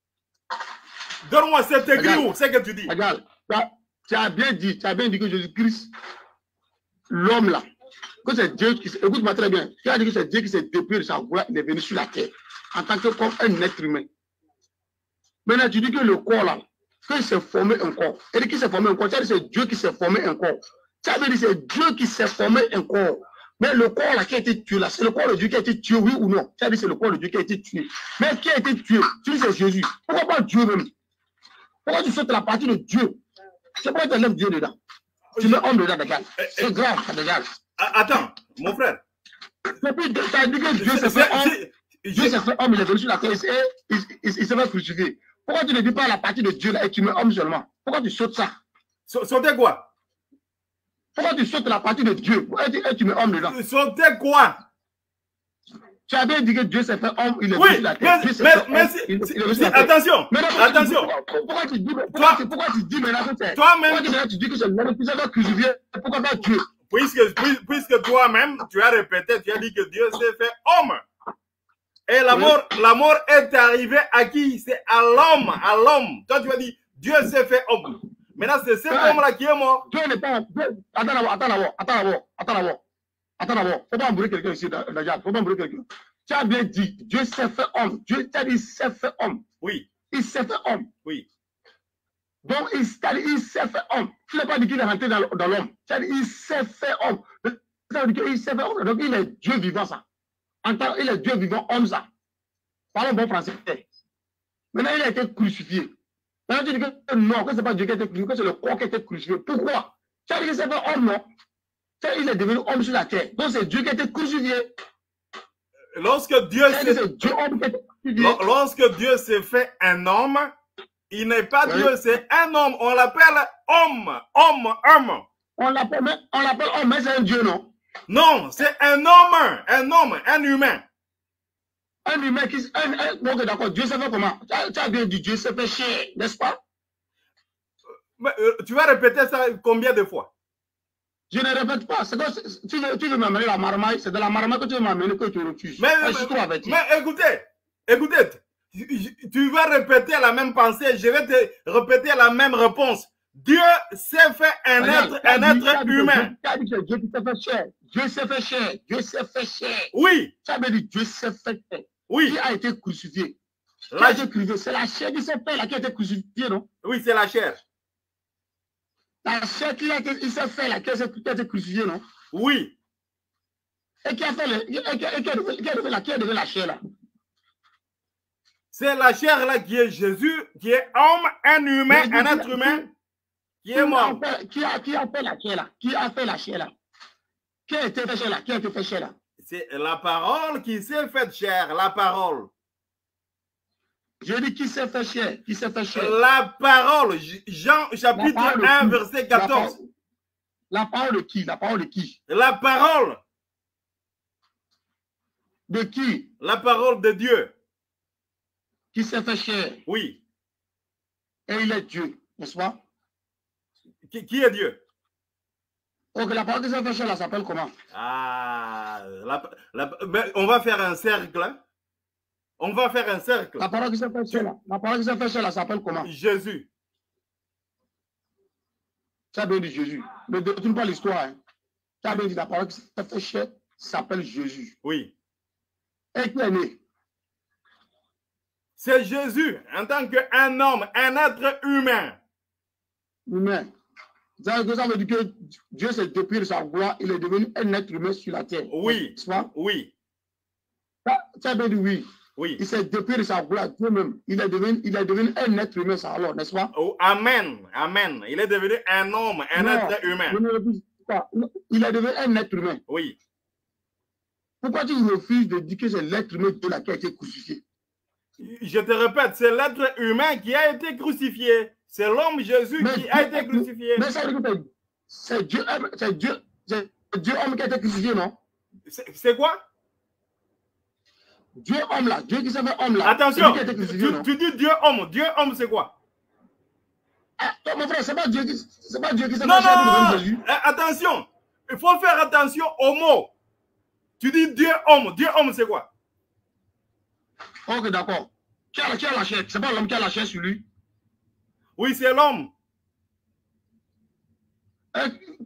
Donne-moi, c'est écrit Regarde. où? C'est que tu dis. Regarde, tu as- tu as bien dit, tu as bien dit que Jésus-Christ, l'homme là, que c'est Dieu qui s'est. Écoute-moi très bien. Tu as dit que c'est Dieu qui s'est dépouillé de sa gloire, il est venu sur la terre en tant que comme un être humain. Maintenant, tu dis que le corps là, qu'il s'est formé un corps. Et qui s'est formé un corps, tu as dit que c'est Dieu qui s'est formé un corps. Tu as dit que c'est Dieu qui s'est formé un corps. Mais le corps là qui a été tué là, c'est le corps de Dieu qui a été tué, oui ou non? Tu as dit que c'est le corps de Dieu qui a été tué. Mais qui a été tué? Tu dis que c'est Jésus. Pourquoi pas Dieu même? Pourquoi tu sautes la partie de Dieu? C'est pourquoi tu enlèves Dieu dedans. Tu mets homme dedans, regarde. C'est grave, ça regarde. Ah, attends, mon frère. Et puis, tu as dit que Dieu C'est- s'est fait c'est- homme. c'est- Dieu s'est fait homme, il est venu sur la terre, et il, il, il s'est fait crucifier. Pourquoi tu ne dis pas la partie de Dieu là et tu mets homme seulement? Pourquoi tu sautes ça? sa- Sauter quoi? Pourquoi tu sautes la partie de Dieu et tu, et tu mets homme dedans? Sauter quoi? Tu as bien dit que Dieu s'est fait homme, il est venu Oui, sur la terre. mais, Dieu s'est mais, fait mais homme, si- il est- si- il est venu si- sur la terre. attention, Mais pourquoi tu dis- attention. Pourquoi, pourquoi tu dis, pourquoi, Toi- tu, pourquoi tu dis maintenant que c'est. Toi-même- Pourquoi tu, maintenant tu dis que c'est l'homme qui s'est fait crucifier? Pourquoi pas Dieu? Puisque, puis- puisque toi-même, tu as répété, tu as dit que Dieu s'est fait homme. Et la Oui. mort, la mort est arrivée à qui? C'est à l'homme, à l'homme. Toi, tu as dit, Dieu s'est fait homme. Maintenant, c'est cet Ouais. homme-là qui est mort. Dieu n'est pas. Dieu- Attends d'abord, attends d'abord, attends d'abord, attends d'abord. Attends d'abord. Faut pas embrouiller quelqu'un ici, Dajad. Faut pas embrouiller quelqu'un. Tu as bien dit, Dieu s'est fait homme. Dieu t'a dit, il s'est fait homme. Oui, Il s'est fait homme. oui. Donc, il, t'a dit, il s'est fait homme. Tu n'as pas dit qu'il est rentré dans, dans l'homme. Tu as dit, il s'est fait homme. Ça veut dire qu'il s'est fait homme. Donc, il est Dieu vivant, ça. En tant, il est Dieu vivant, homme, ça. Parlons bon français. Maintenant, il a été crucifié. Maintenant, tu dis que non, que ce n'est pas Dieu qui a été crucifié, que c'est le corps qui a été crucifié. Pourquoi? Tu as dit que c'est fait homme, non? Tu as dit, il est devenu homme sur la terre. Donc, c'est Dieu qui a été crucifié. Lorsque Dieu Tu as dit que s'est, c'est Dieu homme qui a été crucifié. lo- lorsque Dieu s'est fait un homme, il n'est pas Oui. Dieu, c'est un homme. On l'appelle homme, homme, homme. On l'appelle mais- on l'appelle homme, mais c'est un Dieu, non? Non, c'est un homme, un homme, un humain. Un humain qui. Un, un, ok, d'accord. Dieu s'est fait comment? Tu as, tu as bien dit, Dieu s'est fait chair, n'est-ce pas? Mais, euh, tu vas répéter ça combien de fois? Je ne répète pas. Que, tu veux, tu veux m'amener la marmaille, c'est de la marmaille que tu veux m'amener que tu refuses. Mais, mais, mais, mais écoutez, écoutez, tu, tu vas répéter la même pensée, je vais te répéter la même réponse. Dieu s'est fait un Regarde, être, un dit, être humain. Dieu, Dieu s'est fait chair. Dieu s'est fait chair. Dieu s'est fait chair. Oui. Ça veut dire Dieu s'est fait chair. Oui. Qui a été crucifié. La... C'est la chair qui s'est fait là qui a été crucifiée, non? Oui, c'est la chair. La chair qui a été, il s'est fait là qui a été crucifiée, non? Oui. Et qui a fait le, et qui a, et qui a, levé, qui a levé la, qui a levé la chair là? C'est la chair là qui est Jésus, qui est homme, un humain, Mais, un être qui, humain, qui, qui est mort. A fait, qui, a, qui a fait la chair là? Qui a fait la chair là? Qui a été fait chair là? Qui a été fait chair là? C'est la parole qui s'est faite chair, la parole. Je dis qui s'est fait chair, qui s'est fait chair. La parole, Jean chapitre parole un, verset quatorze. La parole, la parole de qui? La parole de qui? La parole. De qui? La parole de Dieu. Qui s'est fait chair. Oui. Et il est Dieu, n'est-ce pas? Qui, qui est Dieu? Ok, la parole qui s'est fait chair, là s'appelle comment? Ah, la, la, mais on va faire un cercle. Hein? On va faire un cercle. La parole qui s'est fait chair, là, la parole qui s'est fait chair, là s'appelle comment? Jésus. Ça veut dire Jésus. Mais tu ne pas l'histoire. Hein? Ça veut dire la parole qui s'est fait chair s'appelle Jésus. Oui. Et qui est né? C'est Jésus en tant qu'un homme, un être humain. Humain. Ça veut dire que Dieu s'est depuis de sa gloire, il est devenu un être humain sur la terre. Oui. Oui. Ça, ça veut dire oui. Oui. Il s'est depuis de sa gloire, Dieu-même. Il est devenu, il est devenu un être humain, ça alors, n'est-ce pas? Oh, amen. Amen. Il est devenu un homme, un non, être humain. Pas. Il est devenu un être humain. Oui. Pourquoi tu refuses de dire que c'est l'être humain de la qui a été crucifié? Je te répète, c'est l'être humain qui a été crucifié. C'est l'homme Jésus mais qui Dieu, a été crucifié. Mais ça veut dire que c'est Dieu, c'est Dieu, c'est Dieu homme qui a été crucifié, non? C'est quoi? Dieu homme là, Dieu qui s'est fait homme là. Attention, tu, tu dis Dieu homme. Dieu homme, c'est quoi? Ah, toi, mon frère, c'est pas Dieu qui c'est pas Dieu qui s'est fait non, non, Jésus. Attention, il faut faire attention aux mots. Tu dis Dieu homme. Dieu homme, c'est quoi? Ok, d'accord. Qui a, qui a la chair? C'est pas l'homme qui a la chair sur lui? Oui, c'est l'homme. Quand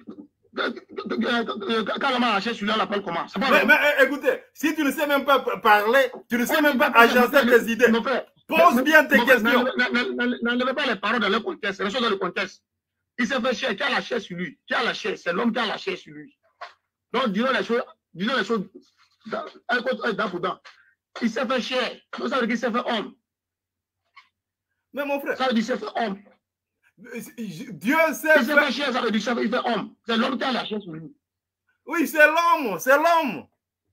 l'homme a la chair sur lui, on l'appelle comment? Mais, mais écoutez, si tu ne sais même pas parler, tu ne sais même pas agencer tes idées, pose bien tes questions. N'enlevez pas les paroles dans le contexte, les choses dans le contexte. Il s'est fait chair, qui a la chair sur lui? Qui a la chair? C'est l'homme qui a la chair sur lui. Donc, disons les choses, disons les choses d'un pour d'un. Il s'est fait chair. Donc, ça veut dire qu'il s'est fait homme. Mais mon frère. Ça veut dire qu'il s'est fait homme. Dieu s'est fait... fait chair, ça veut dire qu'il fait homme. C'est l'homme qui a la chair sur lui. Oui, c'est l'homme. C'est l'homme.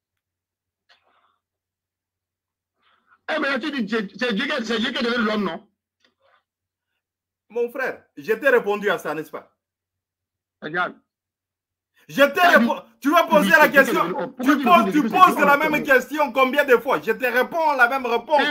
Eh, mais tu dis, c'est Dieu qui est devenu l'homme, non? Mon frère, je t'ai répondu à ça, n'est-ce pas? Regarde. Je t'ai répondu. Tu vas poser la question. Tu poses, tu poses la même question combien de fois? Je te réponds la même réponse.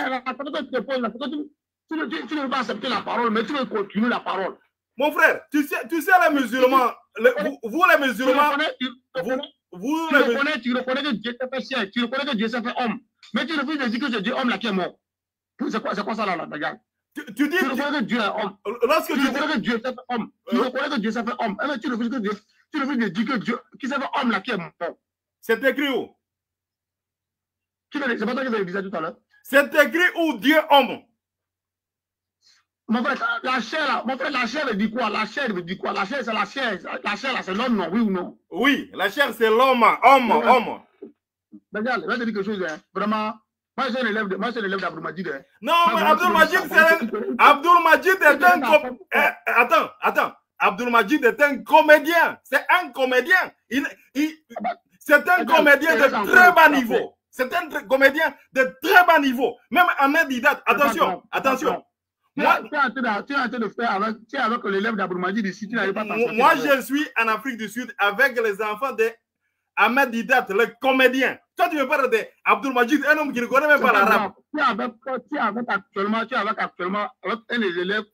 Tu ne veux pas accepter la parole, mais tu veux continuer la parole. Mon frère, tu sais, tu sais les musulmans, les, vous, vous les musulmans, vous, vous tu, les reconnais, tu reconnais que Dieu s'est fait chair, tu reconnais que Dieu s'est fait homme, mais tu refuses de dire que c'est Dieu homme là qui est mort. C'est quoi, quoi ça là, là, regarde? Tu, tu dis, tu reconnais que Dieu est homme. Lorsque tu, tu reconnais dis... que Dieu s'est fait homme. Tu euh... reconnais que Dieu s'est fait homme. Mais tu refuses que Dieu, tu refuses de dire que Dieu qui s'est fait homme là qui est mort. C'est écrit où? C'est pas toi qui l'as dit tout à l'heure. C'est écrit où Dieu homme? Mon frère, la chair là, mon frère, la chair veut dire quoi? La chair veut dire quoi? La chair, c'est la chair. La chair là, c'est l'homme, non? Oui ou non? Oui, la chair, c'est l'homme, homme, ouais. homme. Regarde, je vais te dire quelque chose, hein. Vraiment. Moi, je suis un élève de, moi, je suis un élève d'Abdoul Majid. Hein. Non, mais Abdoul Majid, c'est un... Abdoul Majid est un... Com... Eh, attends, attends. Abdoul Majid est un comédien. C'est un comédien. Il, il... C'est un comédien de très bas niveau. C'est un comédien de très bas niveau. Même Ahmed Didat, attention, attention. Moi, tu es en train de faire avec, tu es avec l'élève d'Abdoul Majid ici, tu n'arrives pas à Moi, je suis en Afrique du Sud avec les enfants de Ahmed Didat, le comédien. Toi, tu me parles d'Abdoul Majid, un homme qui ne connaît même pas l'arabe. Tu es avec, tu es avec actuellement, tu es avec actuellement avec un des élèves,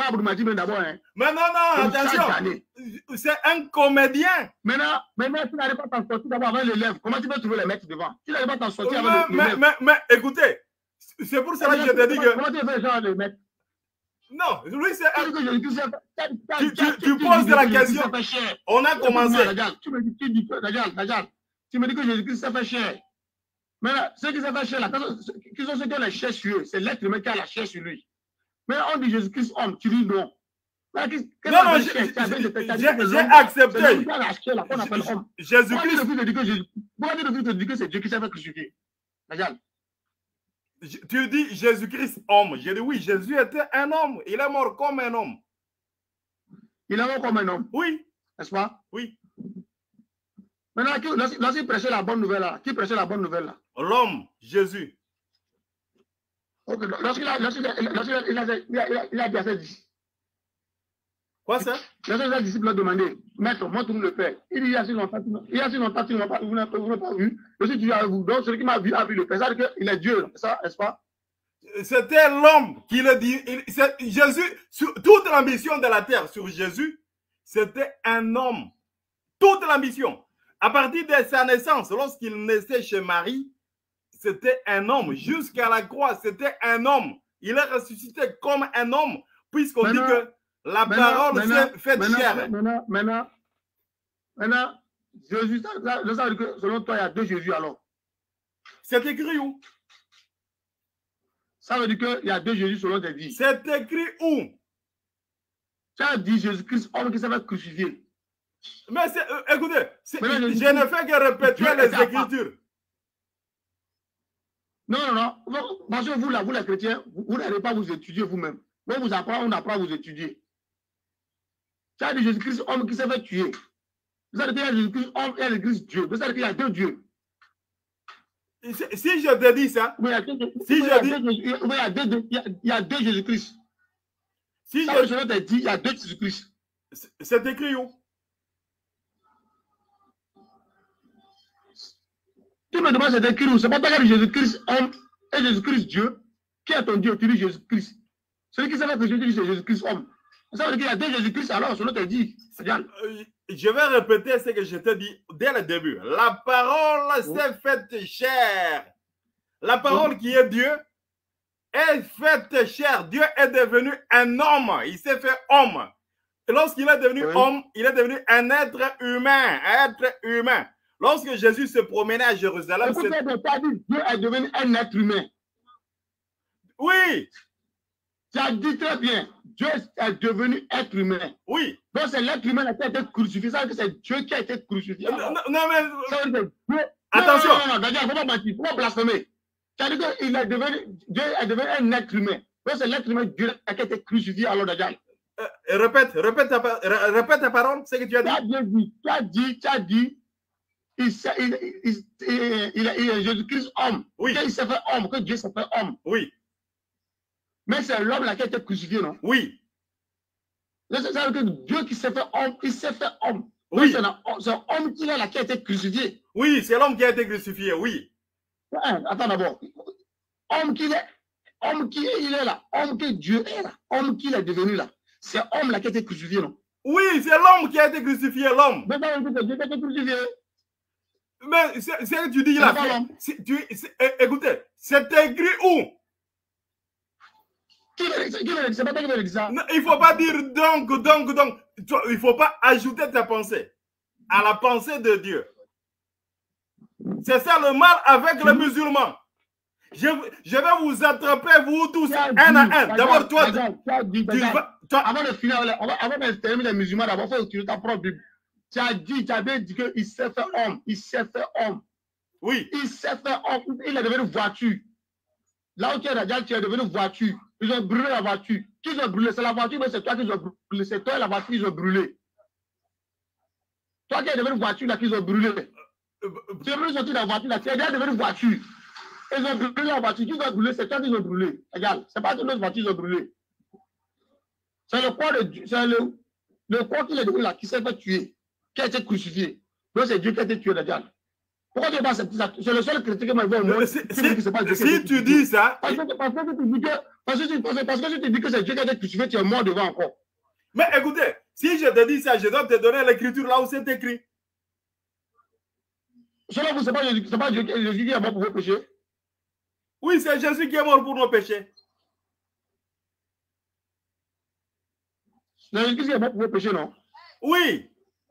Pas Abdoumadi, mais d'abord. Hein. Mais non, non, attention. C'est un comédien. Maintenant, maintenant tu n'arrives pas à t'en sortir d'abord avec l'élève. Comment tu peux trouver les mecs devant? Tu n'arrives pas à t'en sortir mais, avec mais, l'élève. Mais, mais, mais écoutez, c'est pour cela que je te dis que... Comment tu fais genre les mecs? Non, lui c'est... Tu, tu, tu, tu poses la question. On a commencé. Tu me dis, tu dis, Dajjal, Dajjal, tu me dis que Jésus-Christ s'est fait cher. Maintenant, ceux qui s'est fait cher, là, qui sont ceux qui ont la chair sur eux, c'est l'être humain qui a la chair sur lui. Mais on dit Jésus-Christ homme, tu dis non. Non, non, j'ai accepté. Jésus-Christ. Pourquoi tu te dis que c'est Dieu qui s'est fait crucifier? Dajjal. Tu dis Jésus-Christ homme. J'ai dit oui, Jésus était un homme. Il est mort comme un homme. Il est mort comme un homme? Oui. N'est-ce pas? Oui. Maintenant, lorsqu'il prêchait la bonne nouvelle là, qui prêchait la bonne nouvelle là? L'homme, Jésus. Ok, lorsqu'il a, lorsqu'il a, lorsqu'il a, il a, il a, il a dit à ses disciples. Quoi ça? Lorsque ses disciples l'ont demandé, Maître, montre-nous le Père. Il dit, il y a si longtemps, il y a si longtemps, vous n'avez pas vu. Je suis toujours avec vous. Donc, celui qui m'a vu a vu le Père. Ça veut dire qu'il est Dieu, ça, n'est-ce pas? C'était l'homme qui le dit. Il, Jésus, sur, toute l'ambition de la terre sur Jésus, c'était un homme. Toute l'ambition. À partir de sa naissance, lorsqu'il naissait chez Marie, c'était un homme. Jusqu'à la croix, c'était un homme. Il est ressuscité comme un homme, puisqu'on dit que la parole s'est faite chair. Maintenant, maintenant, maintenant, Jésus, ça, ça, ça veut dire que selon toi, il y a deux Jésus alors. C'est écrit où? Ça veut dire qu'il y a deux Jésus selon tes dits. C'est écrit où? Tu as dit Jésus-Christ, homme qui s'est fait crucifier. Mais euh, écoutez, je ne fais que répéter les Écritures. Non, non, non. Parce que vous, là, vous les chrétiens, vous, vous n'allez pas vous étudier vous-même. Moi, vous apprend, on apprend à vous étudier. Tu as dit Jésus-Christ, homme qui s'est fait tuer. Vous allez dire Jésus-Christ, homme et Jésus-Christ, Dieu. Vous allez dire qu'il y a deux dieux. Si je te dis ça, oui, il y a deux, si oui, je dis, dis, oui, il y a deux, il y a deux Jésus-Christ. Si ça, je je te dis, il y a deux Jésus-Christ. C'est écrit où? Tu me demandes c'est écrit où? C'est pas parce que Jésus-Christ homme et Jésus-Christ Dieu. Qui est ton Dieu? Tu dis Jésus-Christ. Celui qui s'est fait crucifier, c'est Jésus-Christ homme. Ça veut dire qu'il y a deux Jésus-Christ, alors selon te dit. Je vais répéter ce que je t'ai dit dès le début. La parole oh. s'est faite chair. La parole oh. qui est Dieu est faite chair. Dieu est devenu un homme. Il s'est fait homme. Et lorsqu'il est devenu oui. homme, il est devenu un être humain. Un être humain. Lorsque Jésus se promenait à Jérusalem, Dieu est devenu un être humain. Oui. Tu as dit très bien. Dieu est devenu être humain. Oui. Donc c'est l'être humain qui a été crucifié. Ça veut dire que c'est Dieu qui a été crucifié. Non, non, non mais... Ça veut dire que Dieu... Attention. Non, non, non, non, il ne faut pas mentir. Il ne faut pas blasphémer. Tu as dit que il est devenu... Dieu est devenu un être humain. Donc c'est l'être humain Dieu qui a été crucifié alors Dajjal. Euh, répète, répète ta, répète ta parole, c'est que tu as dit. Tu as bien dit, tu as dit, tu as dit, il, il, il, il, il, il est Jésus-Christ homme. Oui. Il s'est fait homme, que Dieu s'est fait homme. Oui. Mais c'est l'homme là qui a été crucifié, non? Oui. C'est ça que Dieu qui s'est fait homme, il s'est fait homme. Oui. C'est l'homme qui est là qui a été crucifié. Oui, c'est l'homme qui a été crucifié, oui. Ouais, attends d'abord. Homme qui est, homme qui est, il est là. Homme que Dieu est là. Homme qu'il est devenu là. C'est homme là qui a été crucifié, non? Oui, c'est l'homme qui a été crucifié, l'homme. Mais c'est Dieu qui a été crucifié. Mais c'est ce que tu dis là. Tu, écoutez, c'est écrit où? Qui veut dire ça? Qui veut dire ça? Non, il ne faut pas dire donc, donc, donc. Il ne faut pas ajouter ta pensée à la pensée de Dieu. C'est ça le mal avec les musulmans. Je, je vais vous attraper, vous tous, un à un. D'abord, toi, tu vas, toi. Avant de finir, avant de terminer les musulmans, d'abord, il faut utiliser ta propre Bible. Tu as dit, tu avais dit qu'il s'est fait homme. Il s'est fait homme. Oui. Il s'est fait homme. Il est devenu voiture. Là où tu es Dajjal, tu es devenu voiture. Ils ont brûlé la voiture. Qui ont brûlé? C'est la voiture, mais c'est toi qui ont brûlé. C'est toi et la voiture qui ont brûlé. Toi qui es devenu voiture, là, qu'ils ont brûlé. Tu es venu sortir de la voiture, là, tu es déjà devenu voiture. Ils ont brûlé la voiture. Qui ont brûlé? C'est toi qui ont brûlé. Regarde, c'est pas que notre voiture ont brûlé. C'est le corps de Dieu. C'est le, le corps qui est devenu là, qui s'est fait tuer, qui a été crucifié. Donc c'est Dieu qui a été tué, Dajjal. Pourquoi tu n'as pas accepté ça? C'est le seul chrétien qui m'a vu au monde. Si, si, si tu dis ça... Parce que, parce que tu dis que, parce que, parce que, parce que si tu dis que c'est Dieu qui a été crucifié, tu es mort devant encore. Mais écoutez, si je te dis ça, je dois te donner l'écriture là où c'est écrit. Selon vous, ce n'est pas Jésus, pas Dieu Jésus qui est mort pour vos péchés? Oui, c'est Jésus qui est mort pour nos péchés. C'est Jésus qui est mort pour vos péchés, non? Oui.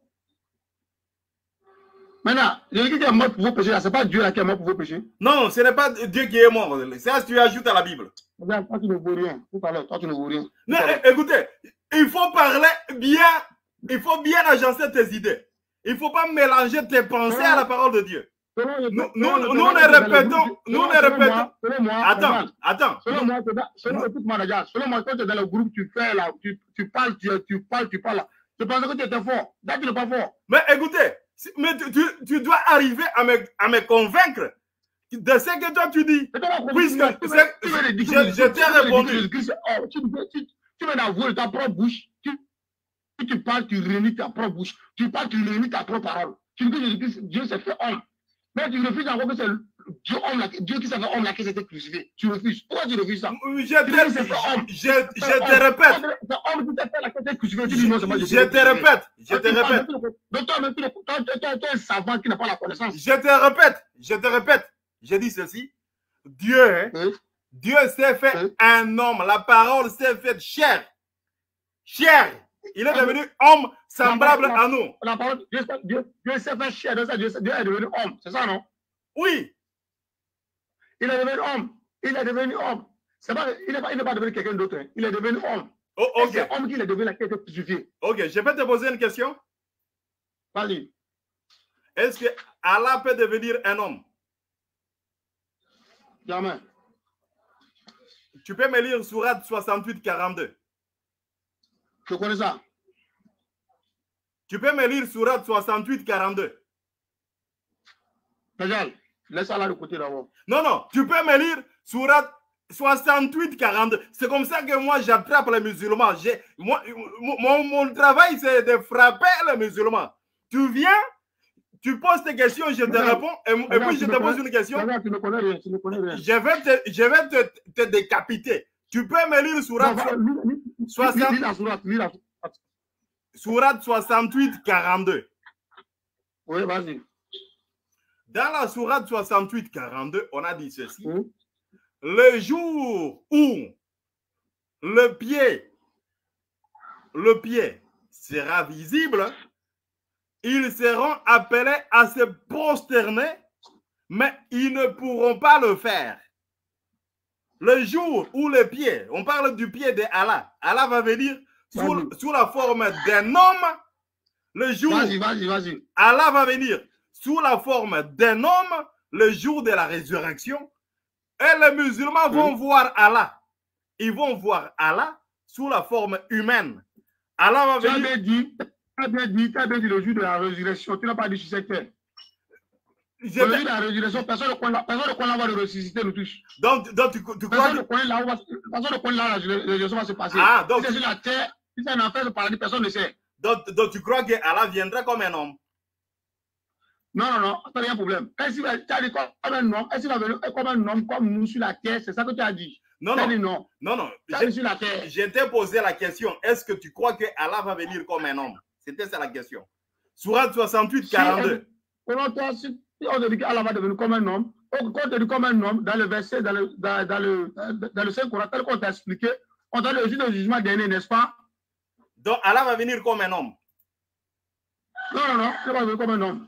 Maintenant, Jésus qui est mort pour vos péchés, ce n'est pas Dieu là qui est mort pour vos péchés? Non, ce n'est pas Dieu qui est mort. Ça, tu ajoutes à la Bible. Regarde, toi, tu ne vois rien. Tout à l'heure, toi, tu ne vois rien. Non, écoutez, il faut parler bien, il faut bien agencer tes idées. Il ne faut pas mélanger tes pensées à la parole de Dieu. Nous, nous, nous, nous ne répétons, nous ne répétons. Attends, attends. Selon moi, selon moi, selon moi, quand tu es dans le groupe, tu fais là, tu, tu parles, tu, tu parles, tu parles là. Je pensais que tu étais fort. Là, tu n'es pas fort. Mais écoutez, mais tu, tu, tu dois arriver à me, à me convaincre de ce que toi tu dis. Puisque je, je t'ai répondu. Tu viens d'avouer ta propre bouche. Tu, tu parles, tu réunis ta propre bouche. Tu parles, tu réunis ta propre parole. Tu dis que Jésus-Christ, Dieu s'est fait homme. Mais tu refuses encore que c'est Dieu, homme, Dieu qui s'est fait homme là qui s'était crucifié. Tu refuses. Pourquoi tu refuses ça? Je te, je, je, je te répète. C'est homme qui s'est fait là qui s'était crucifié. Tu dis non, c'est pas Je te répète. Je te répète. Donc toi, tu es un savant qui n'a pas la connaissance. Je te répète. Je te répète. Je dis ceci. Dieu, oui. Dieu s'est fait oui. un homme. La parole s'est faite chair. Chair. Il est devenu homme semblable la, à nous. La parole, Dieu, Dieu, Dieu s'est fait chair. Dieu, Dieu est devenu homme. C'est ça, non? Oui. Il est devenu homme. Il est devenu homme. Pas, il n'est pas, pas devenu quelqu'un d'autre. Hein. Il est devenu homme. Oh, ok. C'est homme qui est devenu la qui a été crucifié. Ok, je peux te poser une question? Vas-y. Est-ce que Allah peut devenir un homme? Jamais. Tu peux me lire Sourate soixante-huit, quarante-deux. Je connais ça. Tu peux me lire Sourate soixante-huit, quarante-deux. Regarde, laisse ça là de côté d'abord. Non, non, tu peux me lire Sourate soixante-huit, quarante-deux. C'est comme ça que moi j'attrape les musulmans. Moi, mon, mon travail, c'est de frapper les musulmans. Tu viens, tu poses tes questions, je te regarde, réponds, et, regarde, et puis je te pose une question. Regarde, tu ne connais rien, tu ne connais rien. Je vais te, je vais te, te décapiter. Tu peux me lire Sourate Sourate soixante-huit, quarante-deux. Oui, vas-y. Dans la Sourate soixante-huit, quarante-deux, on a dit ceci. Oui. Le jour où le pied, le pied sera visible, ils seront appelés à se prosterner, mais ils ne pourront pas le faire. Le jour où le pied, on parle du pied de Allah, Allah va venir sous, sous la forme d'un homme. Le jour vas-y, vas-y, vas-y. Allah va venir sous la forme d'un homme le jour de la résurrection. Et les musulmans oui. vont voir Allah. Ils vont voir Allah sous la forme humaine. Allah va venir. Tu as bien dit, tu as bien dit, tu as bien dit le jour de la résurrection. Tu n'as pas dit sur cette terre. Le jour de la résurrection, personne ne connaît, personne ne connaît va le ressusciter, nous tous. Donc, donc tu, tu personne ne connaît là où va, personne ne connaît là où la résurrection va se passer. Ah, donc. Si c'est sur la terre, si c'est un enfer, le paradis, personne ne sait. Donc, donc tu crois que Allah viendra comme un homme? Non, non, non, pas de problème. Quand tu as dit comme un homme, est-ce qu'il va venir comme un homme, comme nous sur la terre? C'est ça que tu as dit. Non, non, dit non. non, non. Sur la terre. Je t'ai posé la question. Est-ce que tu crois que Allah va venir comme un homme? C'était ça la question. Sourate soixante-huit, quarante-deux. Comment toi, si on te dit qu'Allah va devenir comme un homme, quand on te dit comme un homme, dans le verset, dans le, dans, dans le, dans le Saint-Coran, tel qu'on t'a expliqué, on t'a dit le jour du jugement dernier, n'est-ce pas? Donc Allah va venir comme un homme. Non, non, non, il va venir comme un homme.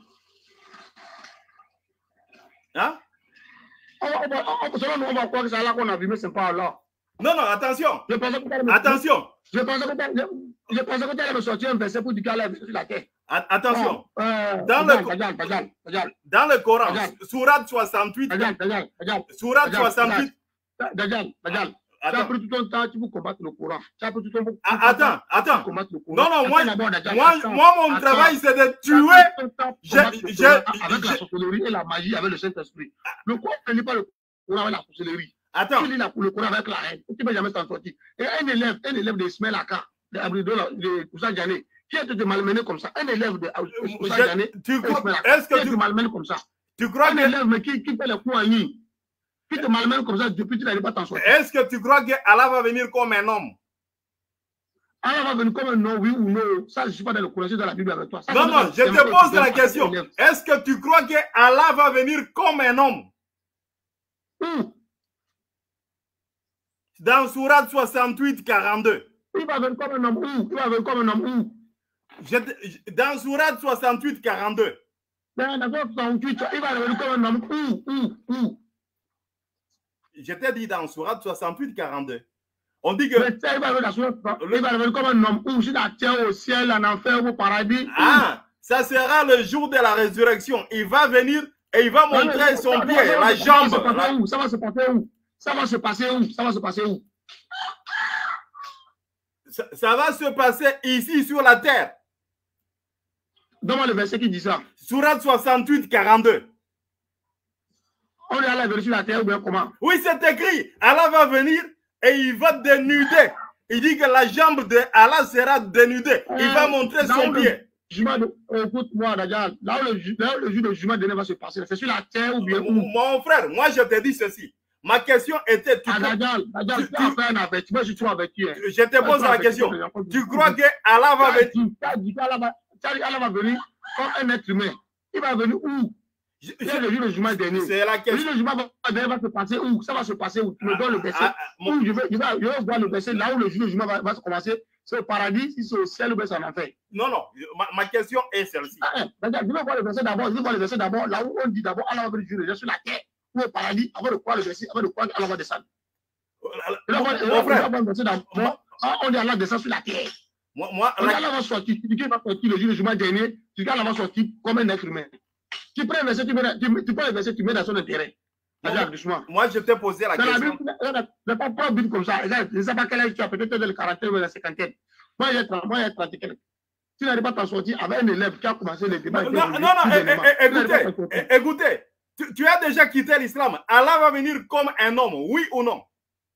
Hein? On va, on va, on, selon nous, on va croire que c'est Allah qu'on a vu, mais ce n'est pas Allah. Non, non, attention. Je pensais que attention. Je pensais que tu allais me sortir un verset pour dire qu'Allah est sur la terre. Attention. Oh, euh, dans, regarde, le, regarde, regarde, regarde. dans le Coran, regarde. Sourate soixante-huit. Regarde, regarde, regarde. Sourate regarde, soixante-huit. Regarde, regarde. Tu as pris tout ton temps pour combattre le Coran. Tu as pris tout ton temps ah, attends, attends. pour combattre le Coran. Non, non, moi, moi, attends, moi, mon attends, travail, c'est de tuer. Je, je, avec je, la sorcellerie et la magie, avec le Saint-Esprit. Le Coran ne lit pas le Coran avec la sorcellerie. Attends. Tu lis le Coran avec la haine. Tu ne peux jamais t'en sortir. Et un élève, un élève de Ismaël Aka, de Abridol, de Koussa Djané, qui est de malmener comme ça. Un élève de Koussa Djané, est-ce que tu malmener comme ça. Tu crois un que... élève, mais qui, qui fait les cours en ligne, qui te malmène comme ça depuis tu n'arrives pas à t'en sortir. Est-ce que tu crois que Allah va venir comme un homme? Allah va venir comme un non, oui ou non. Ça, je ne suis pas dans le connaissance de la Bible avec toi. Ça, non, non, je te pose la question. Est-ce que tu crois que Allah va venir comme un homme? Où? Dans Sourate soixante-huit, quarante-deux. Il va venir comme un homme où? Il va venir comme un homme où? Je, dans Sourate soixante-huit, quarante-deux. Dans soixante-huit, il va venir comme un homme où? Où? Où? Je t'ai dit dans Sourate soixante-huit, quarante-deux. On dit que... Mais ça, il va venir, il va venir comme un homme où? Sur la terre, au ciel, en enfer, au paradis. Ah, ça sera le jour de la résurrection. Il va venir et il va montrer son pied, la jambe. Ça va se passer où? Ça va se passer où? Ça va se passer où? Ça, ça va se passer ici sur la terre. Donne-moi le verset qui dit ça. Sourate soixante-huit, quarante-deux. On est allé sur la terre ou bien comment? Oui, c'est écrit. Allah va venir et il va dénuder. Il dit que la jambe de Allah sera dénudée. Il va montrer son pied. Écoute-moi, là où le, là où le jour de jugement dernier va se passer, c'est sur la terre ou bien où? Mon frère, moi je te dis ceci. Ma question était... Tu ah, Dajjal, Dajjal, tu as fait un avertissement, je suis averti. Je te pose la question. Tu crois que Allah va venir? Allah va venir comme un être humain. Il va venir où? C'est le jour de jugement dernier. C'est la question. Le jour de jugement dernier va se passer où? Ça va se passer où? Tu me donnes le verset. Où je vais, je vais, je vais voir le verset là où le jour de jugement va, va se commencer. C'est au paradis, si c'est au ciel ou bien c'est en enfer. Non, non. Ma, ma question est celle-ci. Ah, je vais voir le verset d'abord. Je vais voir le verset d'abord. Là où on dit d'abord, Allah va venir juger sur la terre ou au paradis avant de croire le verset, avant de croire qu'Allah va descendre. Mon frère. On dit Allah descend sur la terre. Moi, moi, la... Allah va sortir. Tu dis qu'il va sortir le jour du jugement dernier. Tu dis qu'Allah va sortir comme un être humain. Tu prends le verset, tu, mets, tu, tu prends le verset, tu mets dans son intérêt. Moi, moi, je t'ai posé la question. Ne pas prendre Bible comme ça. Je ne sais pas quel âge tu as, peut-être dans le quarantaine ou la cinquantaine. Moi, j'ai trente et quelques. Tu n'arrives pas à t'en sortir avec un élève qui a commencé le débat. Non, non, non, écoutez, écoutez. Tu, tu as déjà quitté l'islam. Allah va venir comme un homme, oui ou non?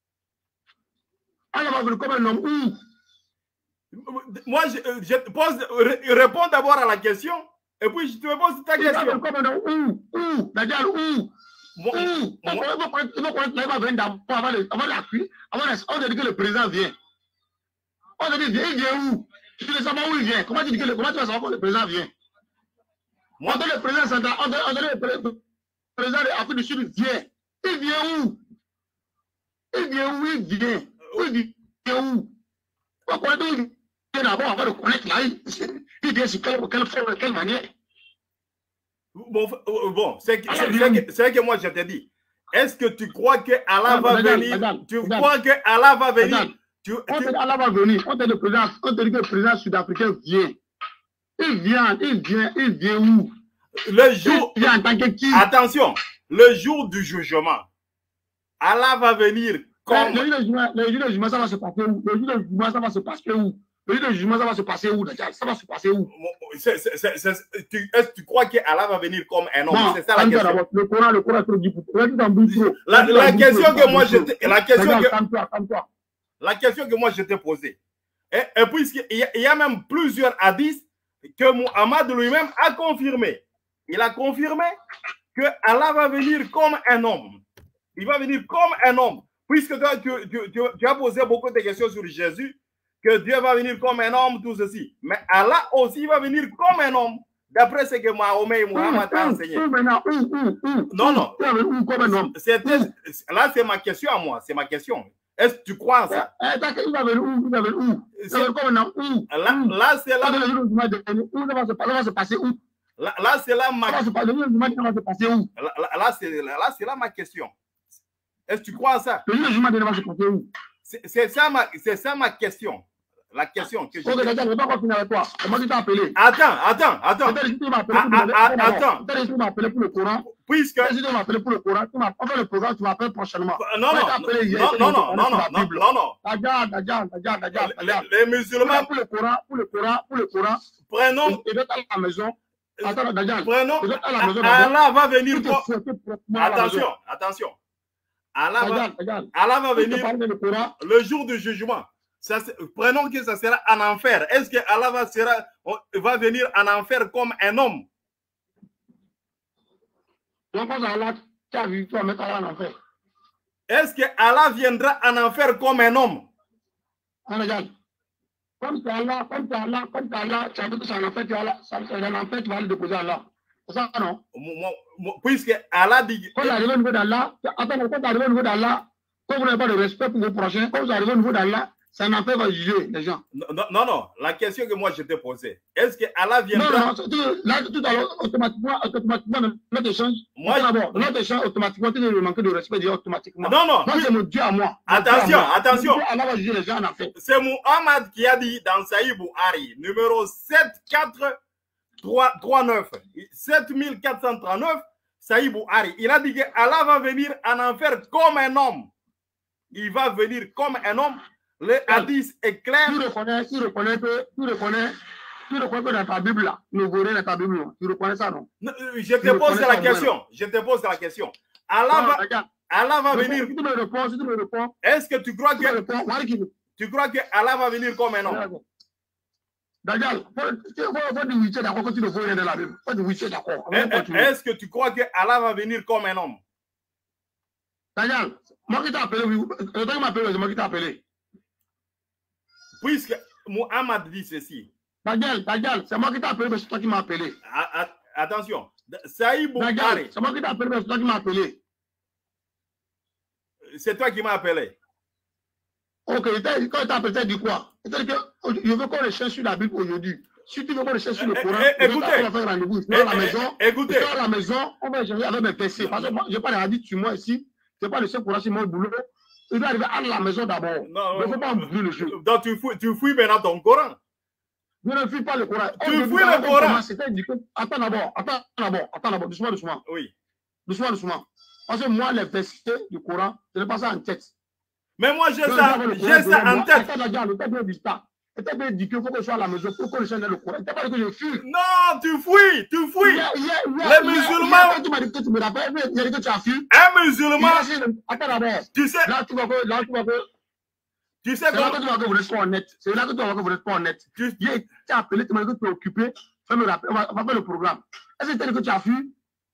Allah va venir comme un homme, où? Moi, je, je pose, réponds d'abord à la question, et puis je te pose ta question. Allah va venir comme un homme, où? Où? Dajjal, où? Moi, où? Il va venir d'abord avant la pluie, avant on te dit que le président vient. On te dit, il vient où? Tu ne sais pas où il vient. Comment tu dis que le, comment tu vas savoir quand le président vient? Moi, on te dit le président central, on te dit le président. Le président de l'Afrique du Sud vient. Il vient où? Il vient où? Il vient. Où il vient où? On connaît où il vient d'abord avant de connaître là. Il vient sur quelle, quelle forme, de quelle manière? Bon, bon c'est que, que, que moi je te dis. Est-ce que tu crois que Allah va venir? Tu crois que Allah va venir? Tu, on te dit Allah va venir. On te dit que le président sud-africain vient. Il vient, il vient, il vient où? Le jour, attention, le jour du jugement, Allah va venir comme... Le jour du jugement, ça va se passer où? Le jour du jugement, ça va se passer où? Le jour du jugement, ça va se passer où? Ça va se passer où? Est-ce que tu crois que Allah va venir comme un homme? C'est ça la question. Le Coran, le Coran, la, la question que moi je t'ai... La question que... La question que moi je t'ai posée. Et, et puisqu'il y, y a même plusieurs hadiths que Muhammad lui-même a confirmé. Il a confirmé que Allah va venir comme un homme. Il va venir comme un homme. Puisque toi, tu, tu, tu, tu as posé beaucoup de questions sur Jésus, que Dieu va venir comme un homme, tout ceci. Mais Allah aussi va venir comme un homme, d'après ce que Mahomet et Muhammad ont enseigné. Non, non. Là, c'est ma question à moi. C'est ma question. Est-ce que tu crois en ça? Il va venir où? Il va venir où? Il va venir comme un homme. Où? Là, là c'est là. Où ça va se passer où? Là, là c'est là ma. Là, là c'est là, c'est là ma question. Est-ce que tu crois en ça? Le jugement va se passer où? C'est ça ma, c'est ça ma question. La question que je. Ok, d'accord, je ne vais pas continuer avec toi. Comment tu t'es appelé? Attends, attends, attends. Attends. Tu m'as appelé pour le Coran. Puisque. Tu m'as appelé pour le Coran. Tu m'as fait le programme, tu m'appelles prochainement. Non, non, non, non, non, non, non, non. Regarde, regarde, regarde, regarde. Les musulmans. Pour le Coran, pour le Coran, pour le Coran. Prenons. Et d'autres à la maison. Attends, regarde. Prenons. Allah va venir. Attention, attention. Allah va, Allah va venir le jour du jugement. Ça, prenons que ça sera en enfer. Est-ce que Allah va, sera, va venir en enfer comme un homme? Donc, quand Allah, tu as vu, tu vas mettre Allah en enfer. Est-ce que Allah viendra en enfer comme un homme? On regarde. Comme c'est Allah, comme c'est Allah, comme c'est Allah, tu as dit que c'est en enfer, tu vas là, c'est en enfer, tu vas aller déposer Allah. C'est ça, non? Moi, moi, puisque Allah dit... Quand vous arrivez au niveau d'Allah, attends, quand vous arrivez au niveau d'Allah, quand vous n'avez pas de respect pour vos prochains, quand vous arrivez au niveau d'Allah, ça n'en fait pas juger les gens. Non, non, non, la question que moi je t'ai posée, est-ce que Allah viendra... Non, non, là, tout à l'heure, automatiquement, automatiquement, notre échange, moi, d'abord, notre échange, automatiquement, tu veux manquer de respect, dire automatiquement. Non, non. Moi, c'est mon Dieu à moi. Attention, attention. Allah va juger les gens en enfer. C'est Muhammad qui a dit dans Sahih Bukhari, numéro sept quatre trois neuf, sept mille quatre cent trente-neuf, Sahih Bukhari, il a dit que Allah va venir en enfer comme un homme. Il va venir comme un homme. Le hadith est clair. Tu reconnais, tu reconnais que, tu reconnais, tu reconnais que dans ta Bible là, nous voulons dans ta Bible, tu reconnais ça, non? Je te pose la question. Je te pose la question. Allah va, Allah va venir. Si tu me réponds, si tu me réponds. Est-ce que tu crois que, tu crois que Allah va venir comme un homme? Daniel, il faut dire oui, tu es d'accord quand tu ne vois rien dans la Bible. Il faut dire oui, tu es d'accord. Est-ce que tu crois que Allah va venir comme un homme? Daniel, moi qui t'ai appelé, oui. Le temps qui m'a appelé, c'est moi qui t'ai appelé. Puisque Muhammad dit ceci. Daniel, Daniel, c'est moi qui t'ai appelé, mais c'est toi qui m'as appelé. Attention. Sahih Bukhari. C'est moi qui t'ai appelé, mais c'est toi qui m'as appelé. C'est toi qui m'as appelé. Ok, quand il t'a appelé, tu as dit quoi? C'est-à-dire que je veux qu'on recherche sur la Bible aujourd'hui. Si tu veux qu'on recherche sur le Coran, écoutez, on va faire rendez-vous. À la maison, écoutez, à la maison, on va échanger avec mes P C. Parce que je n'ai pas les hadiths sur moi ici. Je n'ai pas le seul Coran sur mon boulot. Il doit arriver à la maison d'abord. Non, il ne faut pas oublier le jeu. Donc tu fouilles, tu fouilles maintenant ton Coran. Je ne fuis pas le Coran. Tu fouilles le Coran. Attends d'abord, attends d'abord, attends d'abord, doucement, doucement. Oui. Doucement, doucement. Parce que moi, les versets du Coran, je n'ai pas ça en tête. Mais moi, j'ai ça, j'ai ça en tête. Attends, regarde, le tête bien dit ça. Le tête bien dit qu'il faut que je sois à la maison pour que je change le Coran. Tu n'as pas dit que je fuis. Non, tu fouilles, tu fouilles. Les musulmans. Tu m'as dit que tu me rappelles, il a dit que tu as fui. Un musulman. Attends d'abord. Tu sais. Là, tu vas que. Là, tu vas que. Tu sais c'est là que tu vas que vous n'êtes pas honnête. C'est là que tu vas que vous n'êtes pas honnête. Tu as appelé, tu m'as dit que tu es occupé. Fais-le rappel. On va faire le programme. Est-ce que tu as dit que tu as fui?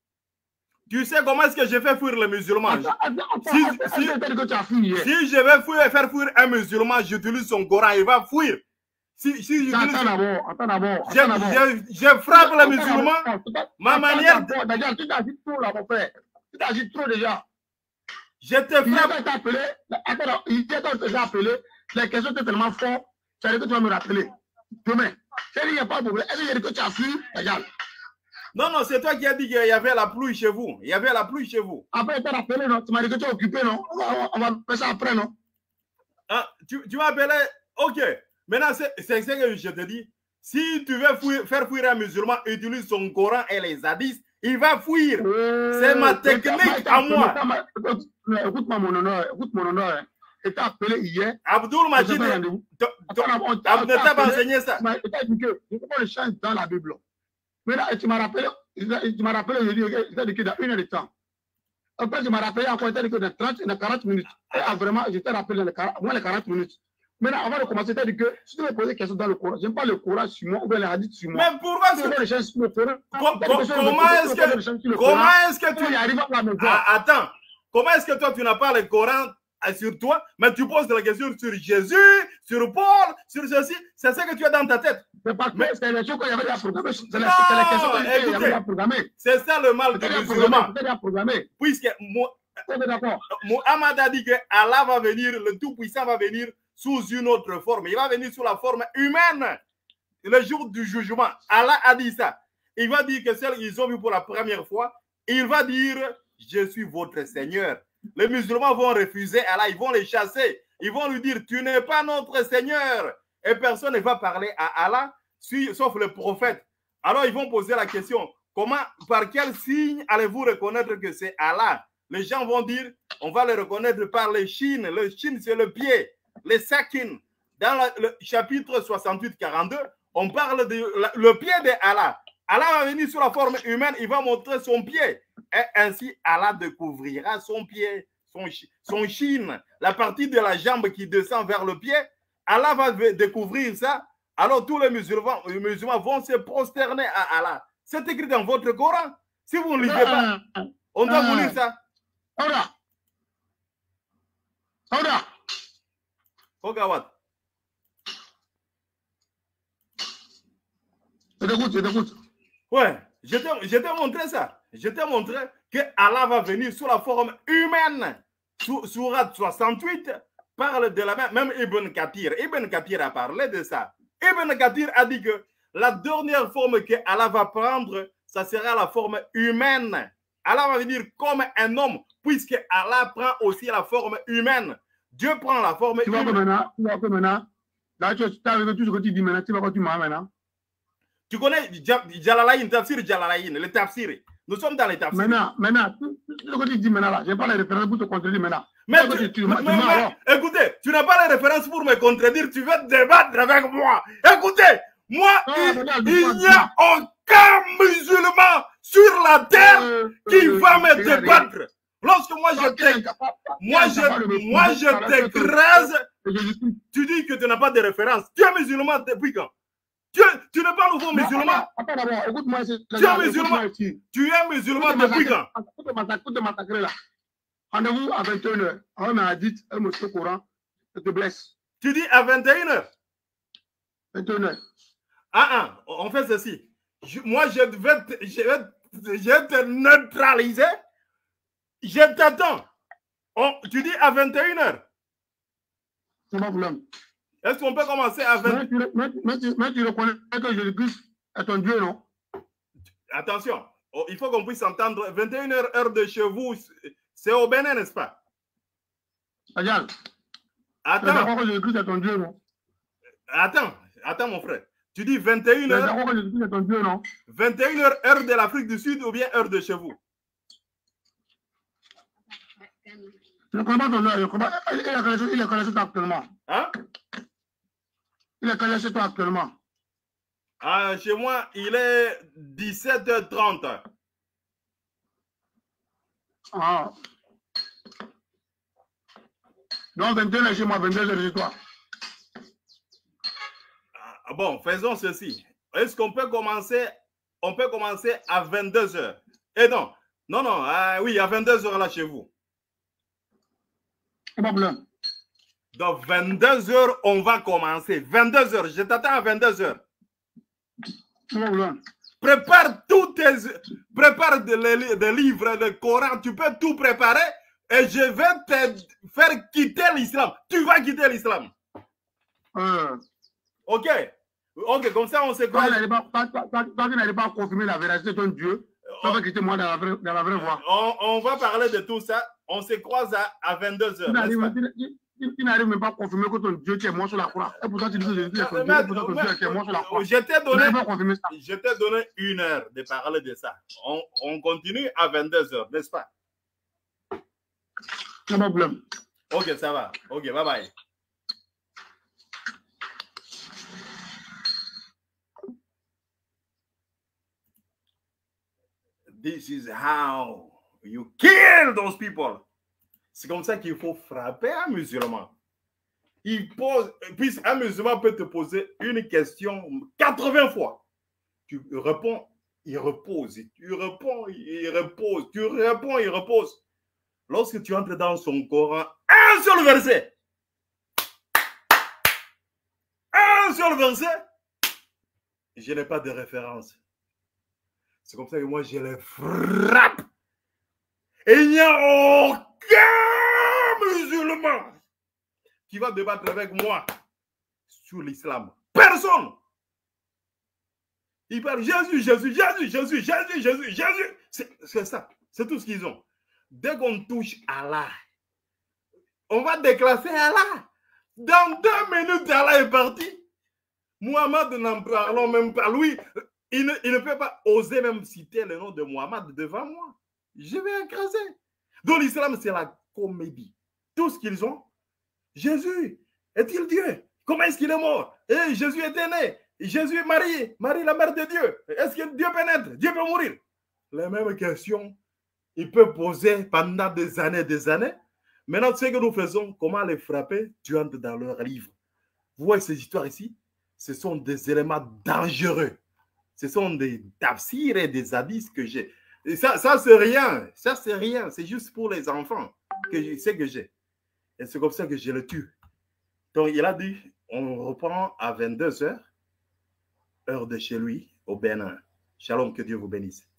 Tu sais comment est-ce que je fais fuir les musulmans? Attends, attends, attends, si, attends, si, que tu as fui si je vais fuir, faire fuir un musulman, j'utilise son Coran, il va fuir. Si, si attends d'abord, attends d'abord. Je, je, je frappe les musulmans. Ma manière. D'ailleurs, tu t'agites trop là, mon frère. Tu t'agites trop déjà. Je te frappe. Hier, quand appelé, attends, hier, quand je t'ai appelé, les questions étaient tellement fortes, tu as dit que tu vas me rappeler. Demain. Il n'y a pas de problème. Est-ce que j'ai dit que tu as fui? Regarde. Non, non, c'est toi qui as dit qu'il y avait la pluie chez vous. Il y avait la pluie chez vous. Après, tu t'es rappelé, non? Tu m'as dit que tu es occupé, non? On va, on va faire ça après, non? Ah, tu tu m'as appelé? Ok. Maintenant, c'est ce que je te dis. Si tu veux fuir, faire fuir un musulman, utilise son Coran et les hadiths, il va fuir. Euh, c'est ma technique à moi. Écoute-moi, mon honneur. Écoute mon honneur. Tu t'as appelé hier. Abdoul Majid ne t'a pas enseigné ça. Tu t'as dit que il faut qu'on le change dans la Bible. Mais là, tu m'as rappelé, tu m'as rappelé, je t'ai dit que dans une heure de temps. Après, je m'ai rappelé encore, je t'ai dit que dans trente, dans quarante minutes. Et ah, vraiment, je t'ai rappelé dans les quarante, moins les quarante minutes. Maintenant, avant de commencer, je t'ai dit que si tu veux poser des questions dans le Coran, je n'aime pas le Coran sur moi ou bien les hadiths sur moi. Mais pourquoi est-ce que. Comment est-ce que. Comment est-ce que tu. arrives à la maison? Attends, comment est-ce que toi, tu n'as pas le Coran sur toi, mais tu poses la question sur Jésus, sur Paul, sur ceci, c'est ça que tu as dans ta tête. C'est parce que c'est les questions qu'il y avait à programmer. C'est les questions qu'il y avait à programmer. C'est ça le mal du musulman. Puisque Muhammad a dit que Allah va venir, le Tout-Puissant va venir sous une autre forme. Il va venir sous la forme humaine. Le jour du jugement, Allah a dit ça. Il va dire que celles qu'ils ont vu pour la première fois, il va dire, je suis votre Seigneur. Les musulmans vont refuser Allah, ils vont les chasser. Ils vont lui dire, tu n'es pas notre Seigneur. Et personne ne va parler à Allah, sauf le prophète. Alors ils vont poser la question, comment, par quel signe allez-vous reconnaître que c'est Allah? Les gens vont dire, on va le reconnaître par les chines. Le chine, c'est le pied, les sakin. Dans la, le chapitre soixante-huit quarante-deux, on parle de la, le pied de Allah. Allah va venir sur la forme humaine, il va montrer son pied. Et ainsi, Allah découvrira son pied, son, son chine, la partie de la jambe qui descend vers le pied. Allah va découvrir ça. Alors tous les musulmans, les musulmans vont se prosterner à Allah. C'est écrit dans votre Coran. Si vous ne lisez pas, On doit vous Euh. lire ça. Oda. Oda. Ogawat. Je t'écoute, je t'écoute. Ouais, je t'ai je t'ai montré ça. Je t'ai montré que Allah va venir sous la forme humaine. Sourate soixante-huit parle de la même, même Ibn Kathir. Ibn Kathir a parlé de ça. Ibn Kathir a dit que la dernière forme que Allah va prendre, ça sera la forme humaine. Allah va venir comme un homme, puisque Allah prend aussi la forme humaine. Dieu prend la forme tu vois humaine. que maintenant, tu vois que maintenant, là, tu as arrivé tout ce que tu dis maintenant, tu vois quoi tu m'as maintenant. Tu connais Jalalaïn, Tafsir Jalalaïn, le Tafsir. Nous sommes dans les Tafsir. Maintenant, maintenant, tout ce que tu dis maintenant là, je n'ai pas les références pour te contredire maintenant. Mais, tu, tu, tu, mais, tu mais, mais écoutez, tu n'as pas les références pour me contredire, tu veux débattre avec moi. Écoutez, moi, non, il, non, il n'y a aucun musulman sur la terre euh, qui euh, va me débattre. Rien. Lorsque moi je t'écrase, moi je, moi je t'écrase, tu dis que tu n'as pas de référence. Tu es musulman depuis quand? Tu, tu n'es pas nouveau musulman. Attends d'abord, écoute-moi. Tu es musulman. Tu es musulman depuis quand? Écoute de massacrer là. Rendez-vous à vingt et une heures. On m'a dit, un monsieur courant, je te blesse. Tu dis à vingt et une heures? vingt et une heures. Ah ah, on fait ceci. Je, moi, je vais, te, je, vais, je vais te neutraliser. Je t'attends. Tu dis à vingt et une heures. C'est pas problème. Est-ce qu'on peut commencer à vingt et une heures? Mais, mais, mais, mais tu reconnais que Jésus-Christ est ton Dieu, non? Attention, oh, il faut qu'on puisse entendre. vingt et une heures, heure de chez vous, c'est au Bénin, n'est-ce pas? Regarde. Attends. Que Jésus-Christ est ton Dieu, non? Attends, attends, mon frère. Tu dis vingt et une heures. Que Jésus-Christ est ton Dieu, non? vingt et une heures, heure de l'Afrique du Sud ou bien heure de chez vous? Je ne connais pas ton heure. Il est connaissé toi actuellement. Hein? Il est connaissé toi actuellement. Ah, chez moi, il est dix-sept heures trente. Ah. Donc vingt et une heures chez moi, vingt-deux heures chez toi. Ah, bon, faisons ceci. Est-ce qu'on peut commencer, on peut commencer à vingt-deux heures? Eh non, non, non, ah, oui, à vingt-deux heures là chez vous. Pas de problème. Donc vingt-deux heures, on va commencer. vingt-deux heures, je t'attends à vingt-deux heures. Pas de problème. Prépare tous tes... Prépare des de livres, le Coran, tu peux tout préparer et je vais te faire quitter l'islam. Tu vas quitter l'islam. Euh. Ok. Ok, comme ça on sait quoi. Toi qui n'allais pas confirmer la véracité de ton Dieu, tu vas quitter moi dans la vraie, dans la vraie voie. On, on va parler de tout ça. On se croise à, à vingt-deux heures. Tu n'arrives même pas à confirmer que ton Dieu est mort sur la croix. Et pourtant tu dis que Jésus est ton Dieu. Et pourtant ton Dieu est mort sur la croix. Je t'ai donné, je t'ai donné une heure de parler de ça. On, on continue à vingt-deux heures, n'est-ce pas? Pas de problème. Ok, ça va. Ok, bye bye. This is how you kill those people. C'est comme ça qu'il faut frapper un musulman. Il pose, puisque un musulman peut te poser une question quatre-vingts fois. Tu réponds, il repose. Tu réponds, il repose. Tu réponds, il repose. Lorsque tu entres dans son Coran, un seul verset. Un seul verset. Je n'ai pas de référence. C'est comme ça que moi, je les frappe. Et il n'y a aucun musulman qui va débattre avec moi sur l'islam. Personne. Ils parlent Jésus, Jésus, Jésus, Jésus, Jésus, Jésus, Jésus. C'est ça. C'est tout ce qu'ils ont. Dès qu'on touche Allah, on va déclasser Allah. Dans deux minutes, Allah est parti. Mohamed, n'en parlons même pas. Lui, il ne, il ne peut pas oser même citer le nom de Mohamed devant moi. Je vais écraser. Donc l'islam, c'est la comédie. Tout ce qu'ils ont. Jésus, est-il Dieu? Comment est-ce qu'il est mort? Et Jésus était né. Jésus est marié. Marie, la mère de Dieu. Est-ce que Dieu peut naître? Dieu peut mourir? Les mêmes questions, il peut poser pendant des années, des années. Maintenant, ce que nous faisons, comment les frapper? Tu entres dans leur livre. Vous voyez ces histoires ici? Ce sont des éléments dangereux. Ce sont des tafsirs et des hadiths que j'ai. Et ça, ça c'est rien. Ça, c'est rien. C'est juste pour les enfants que je sais que j'ai. Et c'est comme ça que je le tue. Donc, il a dit, on reprend à vingt-deux heures, heure de chez lui, au Bénin. Shalom, que Dieu vous bénisse.